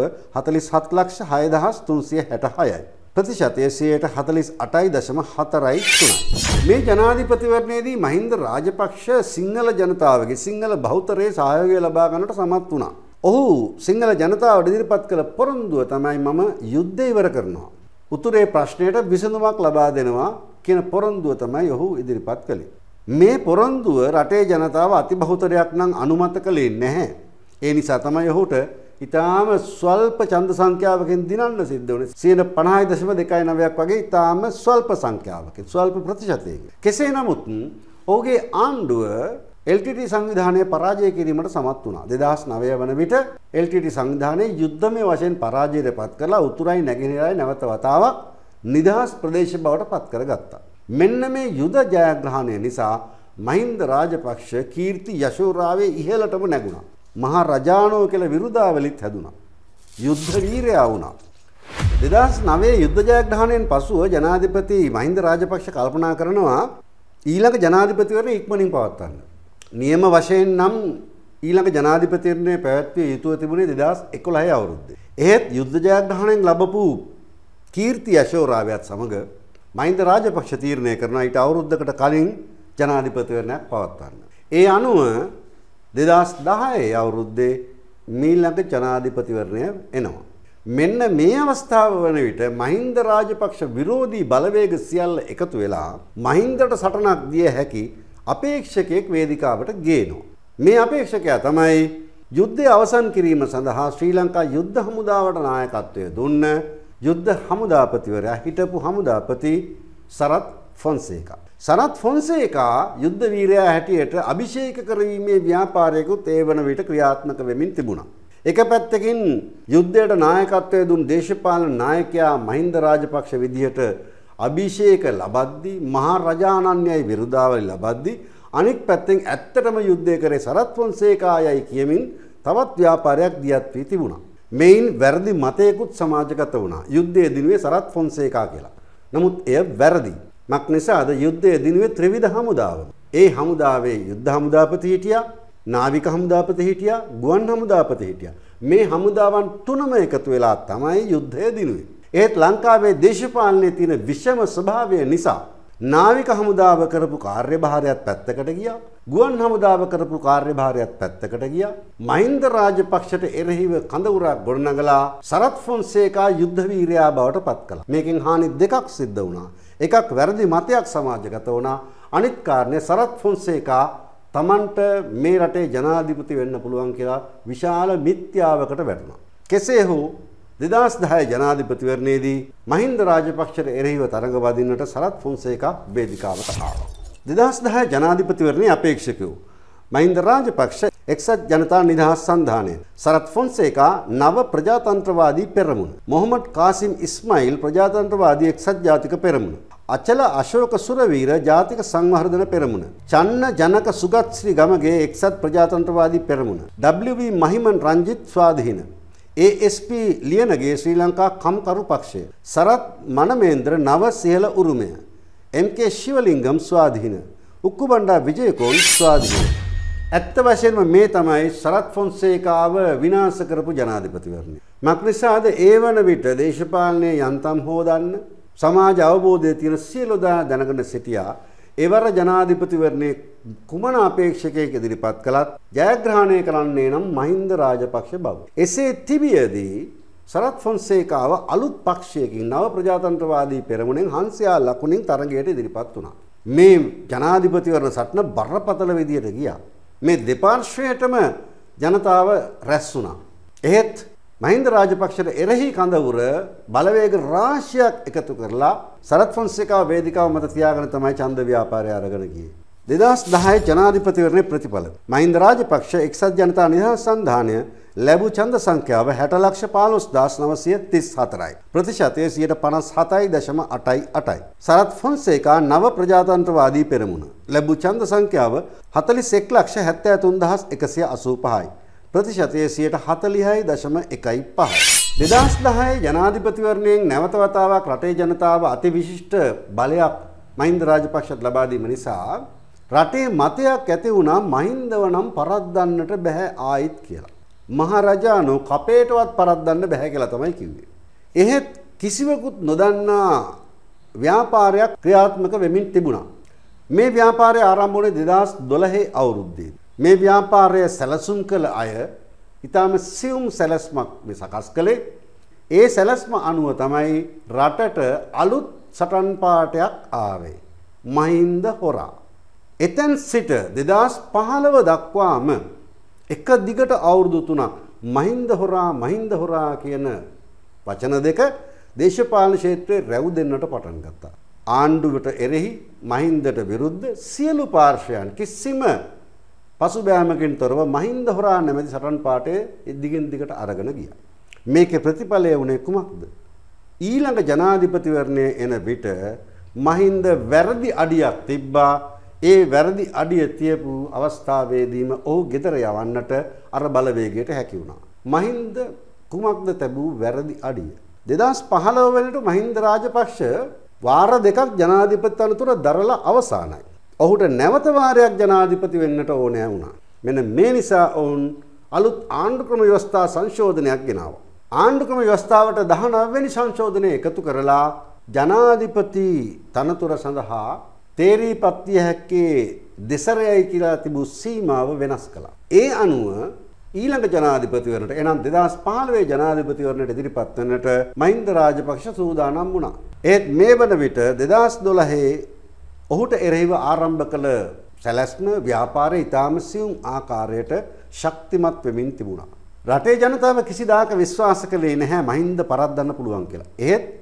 47,06,366යි. ප්‍රතිශතය 48.4.3යි. මේ ජනාධිපතිවරණයේදී මහින්ද රාජපක්ෂ සිංහල ජනතාවගේ සිංහල බහුතරයේ සහයෝගය ලබා ගන්නට සමත් වුණා. ඔහු සිංහල ජනතාවට ඉදිරිපත් කළ පොරොන්දුව තමයි මම යුද්ධය ඉවර කරනවා, උතුරේ ප්‍රශ්නයට විසඳුමක් ලබා දෙනවා කියන පොරොන්දුව තමයි ඔහු ඉදිරිපත් කළේ. මේ පොරොන්දුව රටේ ජනතාව අතිබහුතරයක් නම් අනුමත කළේ නැහැ. ඒ නිසා තමයි ඔහුට ඉතාම ස්වල්ප ඡන්ද සංඛ්‍යාවකින් දිනන්න සිද්ධ වුණේ. 50.29ක් වගේ ඉතාම ස්වල්ප සංඛ්‍යාවකින්, ස්වල්ප ප්‍රතිශතයකින්. කෙසේ නමුත් ඔහුගේ ආණ්ඩුව LTT සංවිධානය පරාජය කිරීමට සමත් වුණා. 2009 වන විට LTT සංවිධානය යුද්ධමය වශයෙන් පරාජයට පත් කරලා උතුරයි නැගෙනහිරයි නැවත වතාවක් නිදහස් ප්‍රදේශ බවට පත් කරගත්තා. මෙන්න මේ යුද ජයග්‍රහණය නිසා මහින්ද රාජපක්ෂ කීර්ති යශෝරාවේ ඉහළටම නැගුණා. මහා රජානෝ කියලා විරුදාවලිත් හැදුනා. යුද්ධ වීරයා වුණා. 2009 යුද්ධ ජයග්‍රහණයෙන් පසුව ජනාධිපති මහින්ද රාජපක්ෂ කල්පනා කරනවා ඊළඟ ජනාධිපතිවරණය ඉක්මනින් පවත්වන්න. නියම වශයෙන් නම් ඊළඟ ජනාධිපතිවරණය පැවැත්විය යුතුව තිබුණේ 2011 අවුරුද්දේ. එහෙත් යුද්ධ ජයග්‍රහණයෙන් ලැබපු කීර්ති යශෝරාවයත් සමග මහින්ද රාජපක්ෂ තීරණය කරනවා ඊට අවුරුද්දකට කලින් ජනාධිපතිවරණයක් පවත්වන්න. ඒ අනුව 2010 අවුරුද්දේ මීළඟ ජනාධිපතිවරණය එනවා. මෙන්න මේ අවස්ථාව වන විට මහින්ද රාජපක්ෂ විරෝධී බලවේග සියල්ල එකතු වෙලා මහින්දට සටනක් දිය හැකි අපේක්ෂකයෙක් වේදිකාවට ගේනවා. මේ අපේක්ෂකයා තමයි යුද්ධය අවසන් කිරීම සඳහා ශ්‍රී ලංකා යුද්ධ හමුදාවට නායකත්වය දුන්න යුද්ධ හමුදාපතිවරයා හිටපු හමුදාපති සරත් ෆොන්සේකා. සරත් ෆොන්සේකා යුද්ධ වීරයා හැටියට අභිෂේක කරවීමේ ව්‍යාපාරයකුත් ඒ වන විට ක්‍රියාත්මක වෙමින් තිබුණා. එක පැත්තකින් යුද්ධයට නායකත්වය දුන් දේශපාලන නායකයා මහින්ද රාජපක්ෂ විදිහට අභිෂේක ලබද්දී මහා රජාණන්යයි විරුදාවලි ලබද්දී අනෙක් පැත්තෙන් ඇත්තටම යුද්ධය කරේ සරත් ෆොන්සේකායයි කියමින් තවත් ව්‍යාපාරයක් දියත් වී තිබුණා. මෙයින් වැරදි මතයකුත් සමාජගත වුණා. යුද්ධයේ දිනුවේ සරත් ෆොන්සේකා කියලා. නමුත් එය වැරදි. මක් නිසාද යුද්ධයේ දිනුවේ ත්‍රිවිධ හමුදාව. ඒ හමුදාවේ යුද්ධ හමුදාපති හිටියා, නාවික හමුදාපති හිටියා, ගුවන් හමුදාපති හිටියා. මේ හමුදාවන් තුනම එකතු වෙලා තමයි යුද්ධය දිනුවේ. ඒත් ලංකාවේ දේශපාලනයේ තියෙන විෂම ස්වභාවය නිසා නාවික හමුදාව කරපු කාර්යභාරයත් පැත්තකට ගියා. ගුවන් හමුදාව කරපු කාර්යභාරයත් පැත්තකට ගියා. මහින්ද රාජපක්ෂට එරෙහිව කඳවුරක් ගොඩනගලා සරත් ෆොන්සේකා යුද්ධ වීරයා බවට පත් කළා. මේකෙන් හානි දෙකක් සිද්ධ වුණා. එකක් වැරදි මතයක් සමාජගත වුණා. අනිත් කාරණේ සරත් ෆොන්සේකා තමන්ට මේ රටේ ජනාධිපති වෙන්න පුළුවන් කියලා විශාල මිත්‍යාවකට වැටුණා. කෙසේ හෝ 2010 ජනාධිපතිවරණයේදී මහින්ද රාජපක්ෂට එරෙහිව තරඟ වදින්නට සරත් ෆොන්සේකා වේදිකාවට ආවා. 2010 ජනාධිපතිවරණයේ අපේක්ෂකයෝ මහින්ද රාජපක්ෂ එක්සත් ජනතා නිදහස් සන්ධානය, සරත් ෆොන්සේකා නව ප්‍රජාතන්ත්‍රවාදී පෙරමුණ, මොහමඩ් කාසිම් ඉස්මායිල් ප්‍රජාතන්ත්‍රවාදී එක්සත් ජාතික පෙරමුණ, අචල අශෝක සුරවීර ජාතික සංවර්ධන පෙරමුණ, චන්න ජනක සුගත් ශ්‍රී ගමගේ එක්සත් ප්‍රජාතන්ත්‍රවාදී පෙරමුණ, WV මහිමන් රංජිත් ස්වාධීන, ASP ලියනගේ ශ්‍රී ලංකා කම්කරු පක්ෂය, සරත් මනමේන්ද්‍ර නව සියල උරුමය, MK ශිවලිංගම් ස්වාධීන, උක්කුබණ්ඩා විජයකෝන් ස්වාධීන. ඇත්ත වශයෙන්ම මේ තමයි සරත් ෆොන්සේකාව විනාශ කරපු ජනාධිපතිවරණය. මක්නිසාද ඒ වන විට දේශපාලනයේ යන්තම් හෝදන්න සමාජ අවබෝධයේ තියෙන සියලු දා දැනගෙන සිටියා. එවර ජනාධිපතිවරණයේ කුමන අපේක්ෂකයෙක් ඉදිරිපත් කළත් ජයග්‍රහණය කරන්නේ නම් මහින්ද රාජපක්ෂ බව. එසේ තිබියදී සරත් ෆොන්සේකාව අලුත් පක්ෂයකින් නව ප්‍රජාතන්ත්‍රවාදී පෙරමුණෙන් 600 ලකුණින් තරගයට ඉදිරිපත් වුණා. මේ ජනාධිපතිවරණ සටන බරපතල විදියට ගියා. මේ දෙපාර්ශ්වයටම ජනතාව රැස් වුණා. එහෙත් මහින්ද රාජපක්ෂට එරෙහි කඳවුර බලවේග රාශියක් එකතු කරලා සරත් ෆොන්සේකා වේදිකාව මත තියාගෙන තමයි ඡන්ද ව්‍යාපාරය අරගෙන ගියේ. 2010 ජනාධිපතිවරණයේ ප්‍රතිඵල මහින්ද රාජපක්ෂ එක්සත් ජනතා නිදහස් සන්ධානය ලැබූ ඡන්ද සංඛ්‍යාව 60,15,934යි. ප්‍රතිශතය 57.88යි. සරත් ෆොන්සේකා නව ප්‍රජාතන්ත්‍රවාදී පෙරමුණ ලැබූ ඡන්ද සංඛ්‍යාව 41,73,185යි. ප්‍රතිශතය 40.15යි. 2010 ජනාධිපතිවරණයෙන් නැවත වතාවක් රටේ ජනතාව අතිවිශිෂ්ට බලයක් මහින්ද රාජපක්ෂට ලබා දීම නිසා රටේ මතයක් ඇති වුණා මහින්දව නම් පරද්දන්නට බෑ ආයිත් කියලා. මහරජාණෝ කපේටවත් පරද්දන්න බෑ කියලා තමයි කිව්වේ. එහෙත් කිසිවෙකුත් නොදන්නා ව්‍යාපාරයක් ක්‍රියාත්මක වෙමින් තිබුණා. මේ ව්‍යාපාරය ආරම්භ වුණේ 2012 අවුරුද්දේ. මේ ව්‍යාපාරය සැලසුම් කළ අය ඊටම සියුම් සැලැස්මක් මේ සකස් කළේ. ඒ සැලැස්ම අනුව තමයි රටට අලුත් සටන් පාඨයක් ආවේ. මහින්ද හොරා. එතෙන් සිට 2015 දක්වාම එක දිගට අවුරුදු 3ක් මහින්ද හොරා කියන වචන දෙක දේශපාලන ක්ෂේත්‍රයේ රැව් දෙන්නට පටන් ගත්තා. ආණ්ඩුවට එරෙහි මහින්දට විරුද්ධ සියලු පාර්ශ්වයන් කිසිම පසුබෑමකින් තොරව මහින්ද හොරා නැමැති සටන් පාඨයේ දිගින් දිගට අරගෙන ගියා. මේකේ ප්‍රතිඵලය වුණේ කුමක්ද? ඊළඟ ජනාධිපතිවරණයේ එන විට මහින්ද වැරදි අඩියක් තිබ්බා. ඒ වැරදි අඩිය තියපු අවස්ථාවේදීම ඔහු ගෙදර යවන්නට අර බලවේගයට හැකි වුණා. මහින්ද කුමක්ද තැබූ වැරදි අඩිය? 2015 වෙනිට මහින්ද රාජපක්ෂ වාර දෙකක් ජනාධිපති තනතුර දරලා අවසానයි. ඔහුට නැවත වාරයක් ජනාධිපති වෙන්නට ඕනෑ වුණා. මෙන්න මේ නිසා ඔවුන් අලුත් ආණ්ඩුක්‍රම ව්‍යවස්ථා සංශෝධනයක් ගෙනාවා. ආණ්ඩුක්‍රම ව්‍යවස්ථාවට 19 වෙනි සංශෝධනය එකතු කරලා ජනාධිපති තනතුර සඳහා තේරීපත්තිය හැක්කේ දෙසරයයි කියලා තිබූ සීමාව වෙනස් කළා. ඒ අනුව ඊළඟ ජනාධිපතිවරණට එනම් 2015 ජනාධිපතිවරණයට ඉදිරිපත් වෙන්නට මහින්ද රාජපක්ෂ සූදානම් වුණා. ඒත් මේ වන විට 2012 ඔහුට එරෙහිව ආරම්භ කළ සැලැස්ම ව්‍යාපාරය ඉතාම සියුම් ආකාරයට ශක්තිමත් වෙමින් තිබුණා. රටේ ජනතාව කිසිදාක විශ්වාස කළේ නැහැ මහින්ද පරද්දන්න පුළුවන් කියලා. ඒත්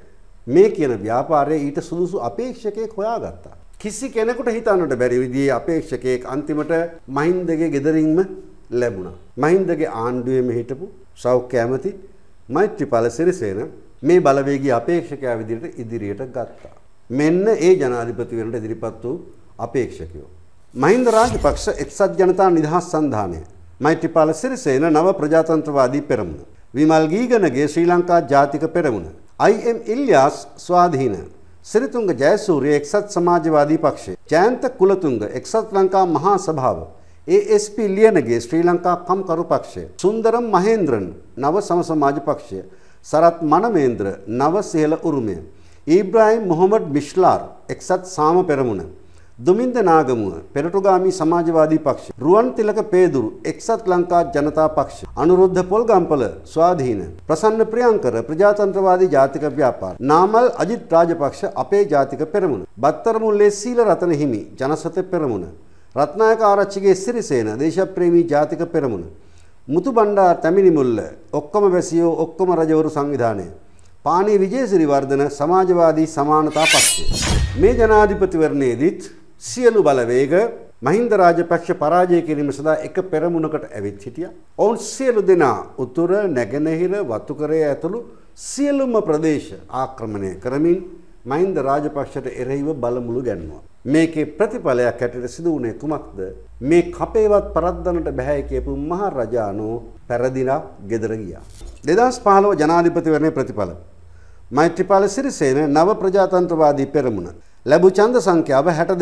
මේ කියන ව්‍යාපාරයේ ඊට සුදුසු අපේක්ෂකයෙක් හොයාගත්තා. කිසි කෙනෙකුට හිතන්නට බැරි විදිහේ අපේක්ෂකයෙක් අන්තිමට මහින්දගේ ගෙදරින්ම ලැබුණා. මහින්දගේ ආණ්ඩුවේම හිටපු සෞඛ්‍ය ඇමති මෛත්‍රීපාල සිරිසේන මේ බලවේගී අපේක්ෂකයා විදිහට ඉදිරියට ගත්තා. මෙන්න ඒ ජනාධිපතිවරණට ඉදිරිපත් වූ අපේක්ෂකයෝ. මහින්ද රාජපක්ෂ එක්සත් ජනතා නිදහස් සන්ධානය, මෛත්‍රීපාල සිරිසේන නව ප්‍රජාතන්ත්‍රවාදී පෙරමුණ, විමල් ගීගනගේ ශ්‍රී ලංකා ජාතික පෙරමුණ, IM ඉල්යාස් ස්වාධීන, සිරිතුංග ජයසූරිය එක්සත් සමාජවාදී පක්ෂය, ජයන්ත කුලතුංග එක්සත් ලංකා මහා සභාව, ASP ලියනගේ ශ්‍රී ලංකා කම්කරු පක්ෂය, සුන්දරම් මහේන්ද්‍රන් නව සම සමාජ පක්ෂය, සරත් මනමේන්ද්‍ර නව සේල උරුමය, ඊබ්‍රාහිම් මොහොමඩ් මිශ්ලාර් එක්සත් සාම පෙරමුණ, දුමින්ද නාගමුව පෙරටුගාමී සමාජවාදී පක්ෂ, රුවන් තිලක පේදුරු එක්සත් ලංකා ජනතා පක්ෂ, අනුරුද්ධ පොල්ගම්පල ස්වාධීන, ප්‍රසන්න ප්‍රියංකර ප්‍රජාතන්ත්‍රවාදී ජාතික ව්‍යාපාර, නාමල් අජිත් රාජපක්ෂ අපේ ජාතික පෙරමුණ, බත්තරමුල්ලේ සීල රතන හිමි ජනසත පෙරමුණ, රත්නායක ආරච්චිගේ සිරිසේන දේශප්‍රේමී ජාතික පෙරමුණ, මුතු බණ්ඩාර තැමිනිමුල්ල ඔක්කොම වැසියෝ ඔක්කොම රජවරු සංවිධානය, පානී විජේසිරිවර්ධන සමාජවාදී සමානතා පක්ෂය. මේ ජනාධිපතිවරණයේදීත් සියලු බලවේග මහින්ද රාජපක්ෂ පරාජය කිරීම සඳහා එක පෙරමුණකට ඇවිත් හිටියා. ඔවුන් සියලු දෙනා උතුර නැගෙනහිර වතුකරය ඇතුළු සියලුම ප්‍රදේශ ආක්‍රමණය කරමින් මහින්ද රාජපක්ෂට එරෙහිව බලමුළු ගැන්වුවා. මේකේ ප්‍රතිඵලයක් හැටියට සිදු වුණේ කුමක්ද? මේ කපේවත් පරද්දන්නට බෑ කියපු මහ රජානෝ පෙරදිනා ගෙදර ගියා. 2015 ජනාධිපතිවරණයේ ප්‍රතිඵල. මෛත්‍රීපාල සිරිසේන නව ප්‍රජාතන්ත්‍රවාදී පෙරමුණ ලැබූ ඡන්ද සංඛ්‍යාව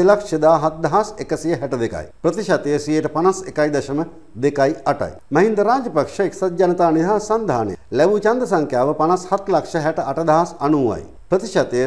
62,01,162යි. ප්‍රතිශතය 51.28යි. මහින්ද රාජපක්ෂ එක්සත් ජනතා නිදහස් සන්ධානය ලැබූ ඡන්ද සංඛ්‍යාව 57,68,90යි. ප්‍රතිශතය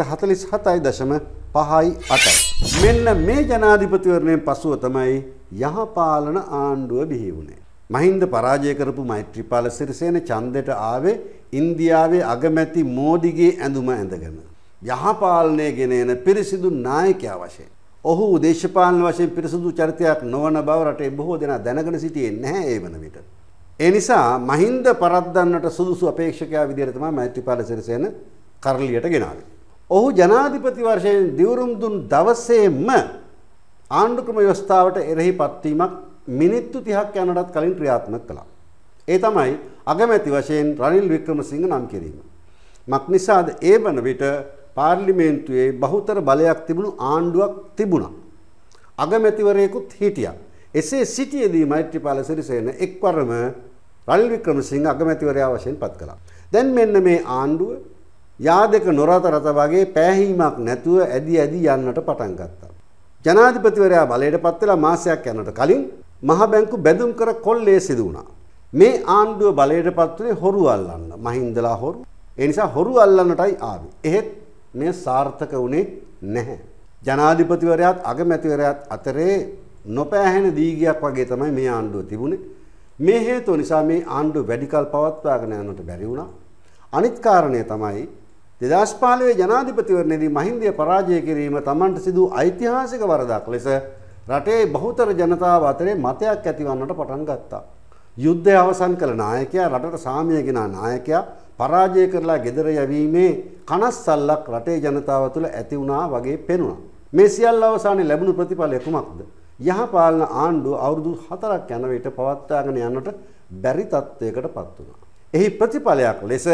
47.58යි. මෙන්න මේ ජනාධිපතිවරණයෙන් පසුව තමයි යහපාලන ආණ්ඩුව බිහි වුණේ. මහින්ද පරාජය කරපු මෛත්‍රීපාල සිරිසේන ඡන්දයට ආවේ ඉන්දියාවේ අගමැති මෝඩිගේ ඇඳුම ඇඳගෙන. යහපාලනය ගෙන එන පිරිසිදු නායකයා වශයෙන්. ඔහු දේශපාලන වශයෙන් පිරිසිදු චරිතයක් නොවන බව රටේ බොහෝ දෙනා දැනගෙන සිටියේ නැහැ ඒ වන විට. ඒ නිසා මහින්ද පරද්දන්නට සුදුසු අපේක්ෂකයා විදිහට තමයි මෛත්‍රීපාල සිරිසේන කරලියට ගෙනාවේ. ඔහු ජනාධිපති වර්ෂයෙන් දිවුරුම් දුන් දවසේම ආණ්ඩුක්‍රම ව්‍යවස්ථාවට එරෙහි පත්වීමක් මිනිත්තු 30ක් යනටත් කලින් ක්‍රියාත්මක කළා. ඒ තමයි අගමැති වශයෙන් රනිල් වික්‍රමසිංහ නම් කිරීම. මක්නිසාද ඒ වන විට පාර්ලිමේන්තුවේ බහුතර බලයක් තිබුණු ආණ්ඩුවක් තිබුණා. අගමැතිවරයෙකුත් හිටියා. එසේ සිටියේදී මෛත්‍රීපාල සිරිසේන එක්වරම රනිල් වික්‍රමසිංහ අගමැතිවරයා වශයෙන් පත් කළා. දැන් මෙන්න මේ ආණ්ඩුව යාදක නොරත රත වගේ පෑහීමක් නැතුව ඇදි යන්නට පටන් ගත්තා. ජනාධිපතිවරයා බලයට පත් වෙලා මාසයක් යනට කලින් මහ බැංකු බැඳුම් කර කොල්ලේ සිදු වුණා. මේ ආණ්ඩුව බලයට පත් වුණේ හොරු අල්ලන්න. මහින්දලා හොරු. ඒ නිසා හොරු අල්ලන්නටයි ආවේ. එහෙත් මේ සාර්ථක වුණේ නැහැ. ජනාධිපතිවරයාත් අගමැතිවරයාත් අතරේ නොපෑහෙන දීගයක් වගේ තමයි මේ ආණ්ඩුව තිබුණේ. මේ හේතුව නිසා මේ ආණ්ඩුව වැඩි කල පවත්වාගෙන යන්නට බැරි වුණා. අනිත් කාරණය තමයි 2015 ජනාධිපතිවරණයේදී මහින්දය පරාජය කිරීම Tamanට සිදු ඓතිහාසික වරදක් ලෙස රටේ බහුතර ජනතාව අතරේ මතයක් ඇතිවන්නට පටන් ගත්තා. යුද්ධය අවසන් කළ නායකයා රටට සාමය ගෙන නායකයා පරාජය කරලා ගෙදර යැවීමේ කනස්සල්ලක් රටේ ජනතාව තුළ ඇති වුණා වගේ පෙනුණා. මේ සියල්ල අවසානයේ ලැබුණු ප්‍රතිඵලය කුමක්ද? යහපාලන ආණ්ඩුව අවුරුදු 4ක් යන විට පවත්වාගෙන යන්නට බැරි තත්ත්වයකට පත් වුණා. එහි ප්‍රතිඵලයක් ලෙස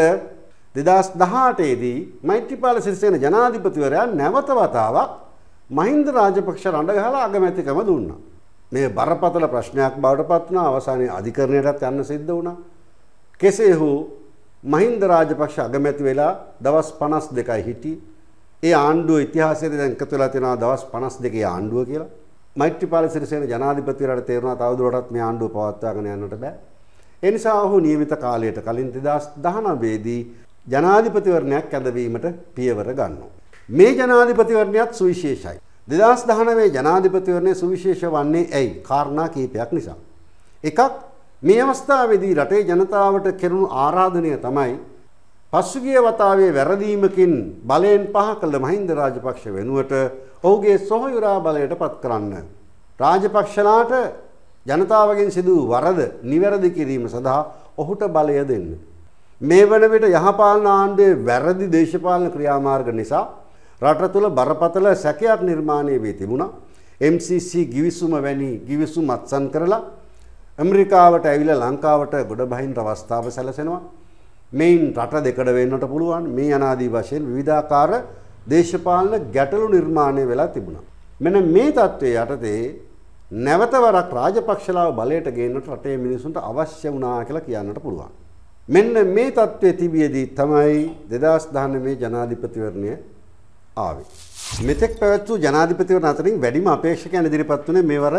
2018 දී මෛත්‍රීපාල සිරිසේන ජනාධිපතිවරයා නැවත වතාවක් මහින්ද රාජපක්ෂ රණ්ඩ ගහලා අගමැතිකම දුන්නා. මේ බරපතල ප්‍රශ්නයක් බවට පත් වුණා. අවසානයේ අධිකරණයටත් යන්න සිද්ධ වුණා. කෙසේ හෝ මහින්ද රාජපක්ෂ අගමැති වෙලා දවස් 52යි හිටියේ. ඒ ආණ්ඩුව ඉතිහාසයේ දැන් එකතු වෙලා තියෙනවා දවස් 52 ආණ්ඩුව කියලා. මෛත්‍රීපාල සිරිසේන ජනාධිපතිවරයාට තේරුණා තවදුරටත් මේ ආණ්ඩුව පවත්වාගෙන යන්නට බෑ. ඒ නිසා ඔහු නියමිත කාලයට කලින් 2019 දී ජනාධිපතිවරණයක් ඇඳවීමට පියවර ගන්නවා. මේ ජනාධිපතිවරණයත් සුවිශේෂයි. 2019 ජනාධිපතිවරණය සුවිශේෂ වන්නේ ඇයි? කාරණා කීපයක් නිසා. එකක්, මේ අවස්ථාවේදී රටේ ජනතාවට කෙරුණු ආරාධනය තමයි පසුගිය වතාවේ වැරදීමකින් බලයෙන් පහ කළ මහින්ද රාජපක්ෂ වෙනුවට ඔහුගේ සොහොයුරා බලයට පත් කරන්න. රාජපක්ෂලාට ජනතාවගෙන් සිදු වරද නිවැරදි කිරීම සඳහා ඔහුට බලය දෙන්න. මේ වන විට යහපාලන ආණ්ඩුවේ වැරදි දේශපාලන ක්‍රියාමාර්ග නිසා රට තුළ බරපතල සැකයක් නිර්මාණය වී තිබුණා. MCC ගිවිසුම වැනි ගිවිසුම් අත්සන් කරලා ඇමරිකාවට ඇවිල්ලා ලංකාවට ගොඩ බහින්න අවස්ථාව සැලසෙනවා. මේන් රට දෙකඩ වෙන්නට පුළුවන්. මේ අනාදී වශයෙන් විවිධාකාර දේශපාලන ගැටලු නිර්මාණය වෙලා තිබුණා. මෙන්න මේ තත්ත්වයේ යටතේ නැවත වරක් රාජපක්ෂලාව බලයට ගේන්නට රටේ මිනිසුන්ට අවශ්‍ය වුණා කියලා කියන්නට පුළුවන්. මෙන්න මේ තත්ත්වයේ තිබියදී තමයි 2019 ජනාධිපතිවරණය ආවේ. මෙතෙක් පැවැත් වූ ජනාධිපතිවරණ අතරින් වැඩිම අපේක්ෂකයන් ඉදිරිපත් වුණේ මේවර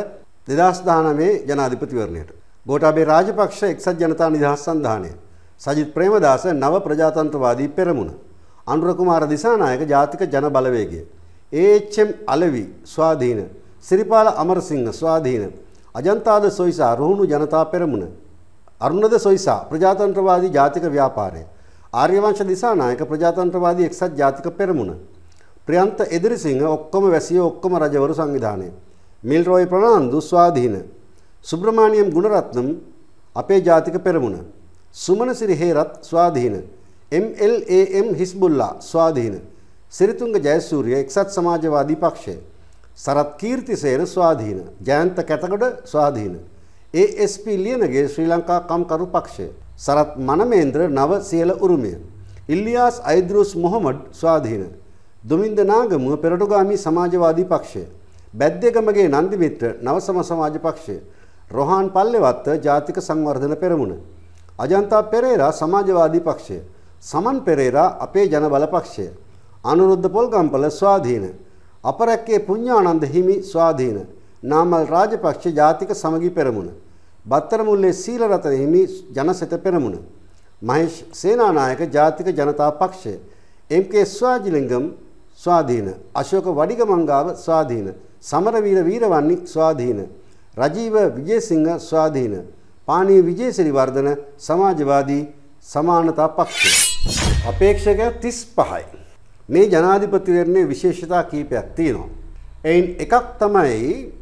2019 ජනාධිපතිවරණයට. ගෝඨාභය රාජපක්ෂ එක්සත් ජනතා නිදහස් සන්ධානය, සජිත් ප්‍රේමදාස නව ප්‍රජාතන්ත්‍රවාදී පෙරමුණ, අනුර කුමාර දිසානායක ජාතික ජන බලවේගය, AHM අලවි ස්වාධීන, සිරිපාල අමරසිංහ ස්වාධීන, අජන්තාද සොයිසා රුහුණු ජනතා පෙරමුණ, අරුණද සොයිසා ප්‍රජාතන්ත්‍රවාදී ජාතික ව්‍යාපාරය, ආර්යවංශ දිසානායක ප්‍රජාතන්ත්‍රවාදී එක්සත් ජාතික පෙරමුණ, ප්‍රියන්ත එදිරිසිංහ ඔක්කොම වැසියෝ ඔක්කොම රජවරු සංවිධානය, මිල්රොයි ප්‍රනාන්දු ස්වාධීන, සුබ්‍රමානියම් ගුණරත්නම් අපේ ජාතික පෙරමුණ, සුමන සිරි හේරත් ස්වාධීන, MLAM හිස්බුල්ලා ස්වාධීන, සිරිතුංග ජයසූරිය එක්සත් සමාජවාදී පක්ෂය, සරත් කීර්තිසේන ස්වාධීන, ජයන්ත කැතගොඩ ස්වාධීන, ASP ලියනගේ ශ්‍රී ලංකා කම්කරු පක්ෂය, සරත් මනමේන්ද්‍ර නව සියල උරුමය, ඉල්ලියාස් අයිද්රුස් මොහොමඩ් ස්වාධීන, දුමින්ද නාගමුව පෙරටුගාමී සමාජවාදී පක්ෂය, බැද්දේගමගේ නන්දි මිත්‍ර නව සමාජ පක්ෂය, රොහාන් පල්ලෙවත්ත ජාතික සංවර්ධන පෙරමුණ, අජන්තා පෙරේරා සමාජවාදී පක්ෂය, සමන් පෙරේරා අපේ ජන බල පක්ෂය, අනුරුද්ධ පොල්ගම්පල ස්වාධීන, අපරැක්කේ පුඤ්ඤානන්ද හිමි ස්වාධීන, නාමල් රාජපක්ෂ ජාතික සමගි පෙරමුණ, බත්තරමුල්ලේ සීලරතන හිමි ජනසෙත පෙරමුණ, මහේෂ් සේනානායක ජාතික ජනතා පක්ෂය, MK ස්වාජිලිංගම් ස්වාධීන, අශෝක වඩිගමංගාව ස්වාධීන, සමරවීර වීරවන්නි ස්වාධීන, රජීව විජේසිංහ ස්වාධීන, පානී විජේසිරිවර්ධන සමාජවාදී සමානතා පක්ෂය. අපේක්ෂක 35යි. මේ ජනාධිපතිවරණයේ විශේෂතා කීපයක් තියෙනවා. එයින් එකක් තමයි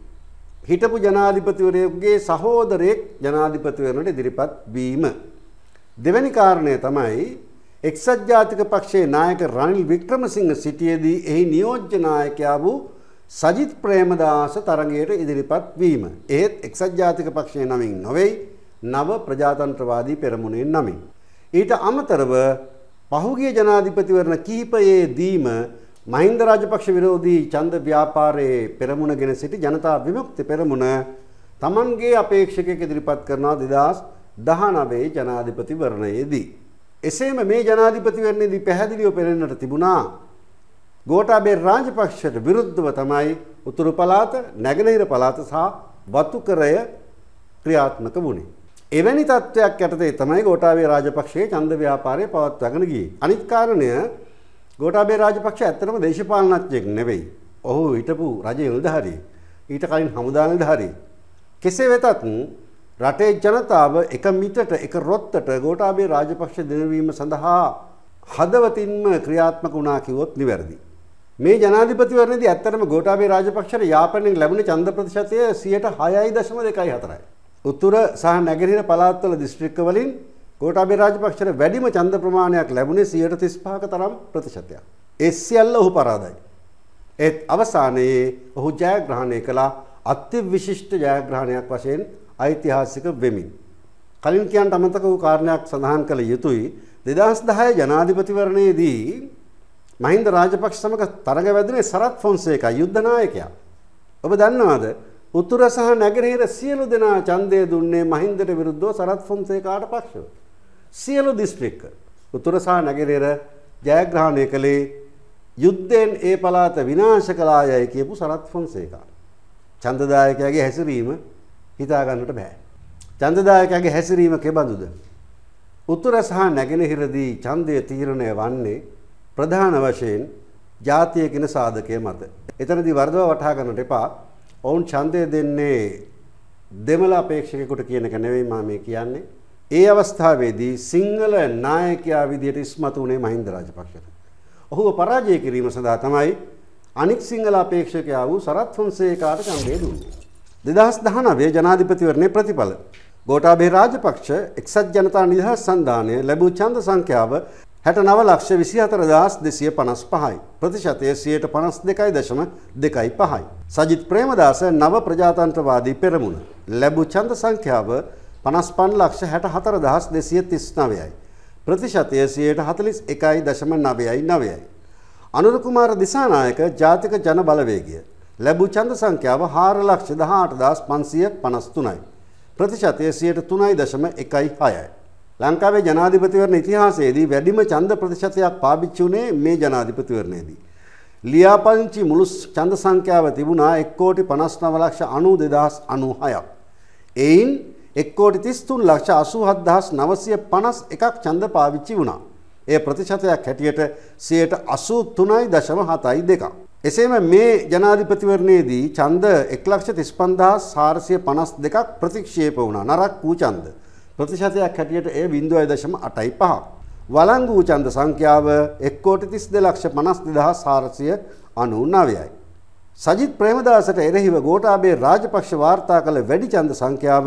හිටපු ජනාධිපතිවරයෙකුගේ සහෝදරයෙක් ජනාධිපතිවරණයට ඉදිරිපත් වීම. දෙවැනි කාරණය තමයි එක්සත් ජාතික පක්ෂයේ නායක රනිල් වික්‍රමසිංහ සිටියේදී එහි නියෝජ්‍ය නායකයා වූ සජිත් ප්‍රේමදාස තරගයට ඉදිරිපත් වීම. ඒත් එක්සත් ජාතික පක්ෂයේ නමින් නොවේ, නව ප්‍රජාතන්ත්‍රවාදී පෙරමුණේ නමින්. ඊට අමතරව පහුගිය ජනාධිපතිවරණ කිහිපයේදීම මහින්ද රාජපක්ෂ විරෝධී ඡන්ද ව්‍යාපාරයේ පෙරමුණගෙන සිටි ජනතා විමුක්ති පෙරමුණ තමන්ගේ අපේක්ෂකයෙක් ඉදිරිපත් කරනවා 2019 ජනාධිපතිවරණයේදී. එසේම මේ ජනාධිපතිවරණයේදී පැහැදිලිව පෙනෙන්නට තිබුණා ගෝඨාභය රාජපක්ෂට විරුද්ධව තමයි උතුරු පළාත, නැගෙනහිර පළාත සහ වතුකරය ක්‍රියාත්මක වුණේ. එවැනි තත්ත්වයක් යටතේ තමයි ගෝඨාභය රාජපක්ෂගේ ඡන්ද ව්‍යාපාරය පවත්වාගෙන ගියේ. අනිත් කාරණය ගෝඨාභය රාජපක්ෂ ඇත්තටම දේශපාලනඥයෙක් නෙවෙයි. ඔහු හිටපු රජ නිලධාරී. ඊට කලින් හමුදා නිලධාරී. කෙසේ වෙතත් රටේ ජනතාව එක මිටට එක රොත්තට ගෝඨාභය රාජපක්ෂ දිනවීම සඳහා හදවතින්ම ක්‍රියාත්මක වුණා කිව්වොත් නිවැරදි. මේ ජනාධිපතිවරණයේදී ඇත්තටම ගෝඨාභය රාජපක්ෂට යාපනයෙන් ලැබුණේ ඡන්ද ප්‍රතිශතය 6.2.4යි. උතුර සහ නැගෙනහිර පළාත්වල දිස්ත්‍රික්ක වලින් ගෝඨාභය රාජපක්ෂට වැඩිම ඡන්ද ප්‍රමාණයක් ලැබුණේ 35%ක තරම් ප්‍රතිශතයක්. ඒ සියල්ල ඔහු පරාදයි. ඒත් අවසානයේ ඔහු ජයග්‍රහණය කළ අතිවිශිෂ්ට ජයග්‍රහණයක් වශයෙන් ඓතිහාසික වෙමින්. කලින් කියන්ට අමතක වූ කාරණයක් සඳහන් කළ යුතුයි. 2010 ජනාධිපතිවරණයේදී මහින්ද රාජපක්ෂ සමග තරඟ වැදුනේ සරත් ෆොන්සේකා යුද්ධ නායකයා. ඔබ දන්නවද? උතුර සහ නැගෙනහිර සියලු දෙනා ඡන්දය දුන්නේ මහින්දට විරුද්ධව සරත් ෆොන්සේකාට පක්ෂව. සියලු දිස්ත්‍රික්ක උතුර සහ නැගෙනහිර ජයග්‍රහණය කළේ යුද්ධයෙන් ඒ පළාත විනාශ කළායයි කියපු සරත් ෆොන්සේකා. ඡන්දදායකයාගේ හැසිරීම හිතා ගන්නට බෑ. ඡන්දදායකයාගේ හැසිරීම කෙබඳුද? උතුර සහ නැගෙනහිරදී ඡන්දය තීරණය වන්නේ ප්‍රධාන වශයෙන් ජාතිය කියන සාධකය මත. එතනදී වර්ධව වටහා ගන්නට එපා. ඔවුන් ඡන්දය දෙන්නේ දෙමළ අපේක්ෂකයෙකුට කියන එක නෙවෙයි මම මේ කියන්නේ. ඒ අවස්ථාවේදී සිංහල නායකයා විදියට ඉස්මතු වුණේ මහින්ද රාජපක්ෂට. ඔහුව පරාජය කිරීම සඳහා තමයි අනික් සිංහල අපේක්ෂකයා වූ සරත් ෆොන්සේකාට ඡන්දය දුන්නේ. 2019 ජනාධිපතිවරණයේ ප්‍රතිඵල ගෝඨාභය රාජපක්ෂ එක්සත් ජනතා නිදහස් සන්ධානය ලැබූ ඡන්ද සංඛ්‍යාව 69,24,255යි. ප්‍රතිශතය 52.25යි. සජිත් ප්‍රේමදාස නව ප්‍රජාතන්ත්‍රවාදී පෙරමුණ ලැබූ ඡන්ද සංඛ්‍යාව 55,64,239යි. ප්‍රතිශතය 41.99යි. අනුර කුමාර දිසානායක ජාතික ජන බලවේගය ලැබූ ඡන්ද සංඛ්‍යාව 4,18,553යි. ප්‍රතිශතය 3.16යි. ලංකාවේ ජනාධිපතිවරණ ඉතිහාසයේදී වැඩිම ඡන්ද ප්‍රතිශතයක් පාවිච්චි වුණේ මේ ජනාධිපතිවරණයේදී. ලියාපදිංචි මුළු ඡන්ද සංඛ්‍යාව තිබුණා 1,59,92,096ක්. එයින් 1,33,87,951ක් ඡන්ද පාවිච්චි වුණා. ඒ ප්‍රතිශතයක් හැටියට 83.72ක්. එසේම මේ ජනාධිපතිවරණයේදී ඡන්ද 1,35,452ක් ප්‍රතික්ෂේප වුණා. නරක් වූ ඡන්ද. ප්‍රතිශතයක් හැටියට එය 0.85ක්. වළංගු වූ ඡන්ද සංඛ්‍යාව 1,32,52,499යි. සජිත් ප්‍රේමදාසට එරෙහිව ගෝඨාභය රාජපක්ෂ වාර්තා කළ වැඩි ඡන්ද සංඛ්‍යාව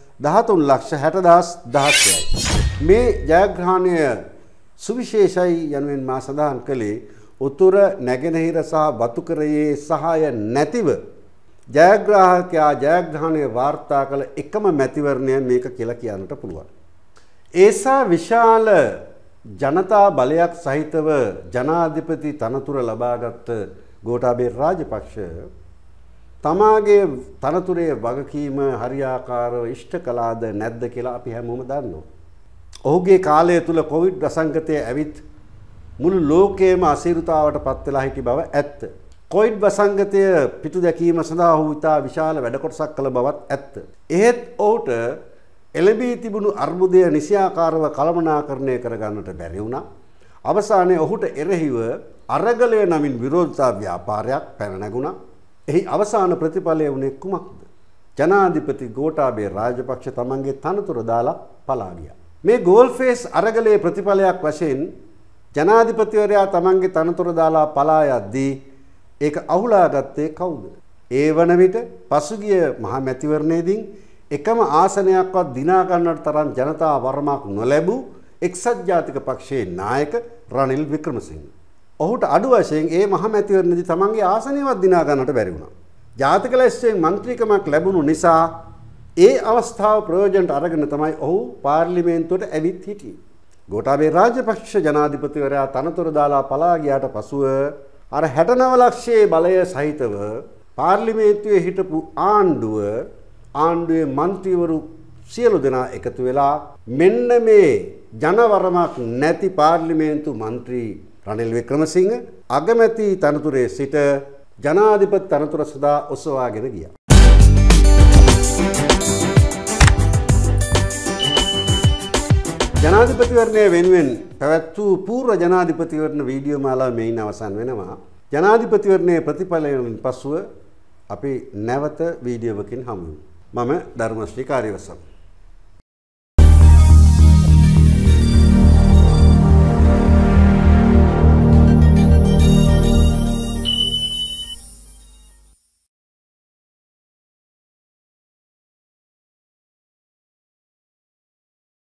13,60,16යි. මේ ජයග්‍රහණය සුවිශේෂයි යනුවෙන් මා සඳහන් කළේ උතුර නැගෙනහිර සහ වතුකරයේ සහාය නැතිව ජයග්‍රාහකයා ජයග්‍රහණය වාර්තා කළ එකම මැතිවරණය මේක කියලා කියන්නට පුළුවන්. ඒසා විශාල ජනතා බලයක් සහිතව ජනාධිපති තනතුර ලබාගත් ගෝඨාභය රාජපක්ෂ තමාගේ තනතුරේ වගකීම හරියාකාරව ඉෂ්ට කළාද නැද්ද කියලා අපි හැමෝම දන්නවා. ඔහුගේ කාලය තුල කොවිඩ් වසංගතය ඇවිත් මුළු ලෝකයේම අසීරුතාවට පත් වෙලා සිටි බව ඇත්ත. කොවිඩ් වසංගතය පිටු දැකීම සඳහා ඔහු ඉතා විශාල වැඩ කොටසක් කළ බවත් ඇත්ත. එහෙත් ඔහුට එළඹී තිබුණු අර්බුදය නිසියාකාරව කළමනාකරණය කරගන්නට බැරි වුණා. අවසානයේ ඔහුට එරෙහිව අරගලය නමින් විරෝධතා ව්‍යාපාරයක් පැන නැගුණා. එහි අවසාන ප්‍රතිඵලය වුණේ කුමක්ද? ජනාධිපති ගෝඨාභය රාජපක්ෂ තමන්ගේ තනතුර දාලා පලා ගියා. මේ ගෝල්ෆේස් අරගලයේ ප්‍රතිඵලයක් වශයෙන් ජනාධිපතිවරයා තමන්ගේ තනතුර දාලා පලා යද්දී ඒක අහුලා ගත්තේ කවුද? ඒ වන විට පසුගිය මහා මැතිවරණයේදී එකම ආසනයක්වත් දිනා ගන්නට තරම් ජනතා වර්මක් නොලැබූ එක්සත් ජාතික පක්ෂයේ නායක රනිල් වික්‍රමසිංහ. ඔහුට අඩු වශයෙන් ඒ මහා මැතිවරණයේදී තමන්ගේ ආසනයවත් දිනා ගන්නට බැරි වුණා. ජාතික ලැයිස්තුවෙන් මන්ත්‍රීකමක් ලැබුණු නිසා ඒ අවස්ථාව ප්‍රයෝජනට අරගෙන තමයි ඔහු පාර්ලිමේන්තුවට ඇවිත් හිටියේ. ගෝඨාභය රාජපක්ෂ ජනාධිපතිවරයා තනතුර දාලා පලා ගියාට පසුව අර 69 ලක්ෂයේ බලය සහිතව පාර්ලිමේන්තුවේ හිටපු ආණ්ඩුවේ මන්ත්‍රීවරු සියලු දෙනා එකතු වෙලා මෙන්න මේ ජනවරමක් නැති පාර්ලිමේන්තු මන්ත්‍රී රනිල් වික්‍රමසිංහ අගමැති තනතුරේ සිට ජනාධිපති තනතුර සදා ඔසවාගෙන ගියා. ජනාධිපතිවරණය වෙනුවෙන් පැවැත් වූ පූර්ව ජනාධිපතිවරණ වීඩියෝ මාලාව මෙයින් අවසන් වෙනවා. ජනාධිපතිවරණයේ ප්‍රතිඵලයෙන් පසුව අපි නැවත වීඩියෝවකින් හමු වෙමු. මම ධර්මශ්‍රී කාර්යවසම්.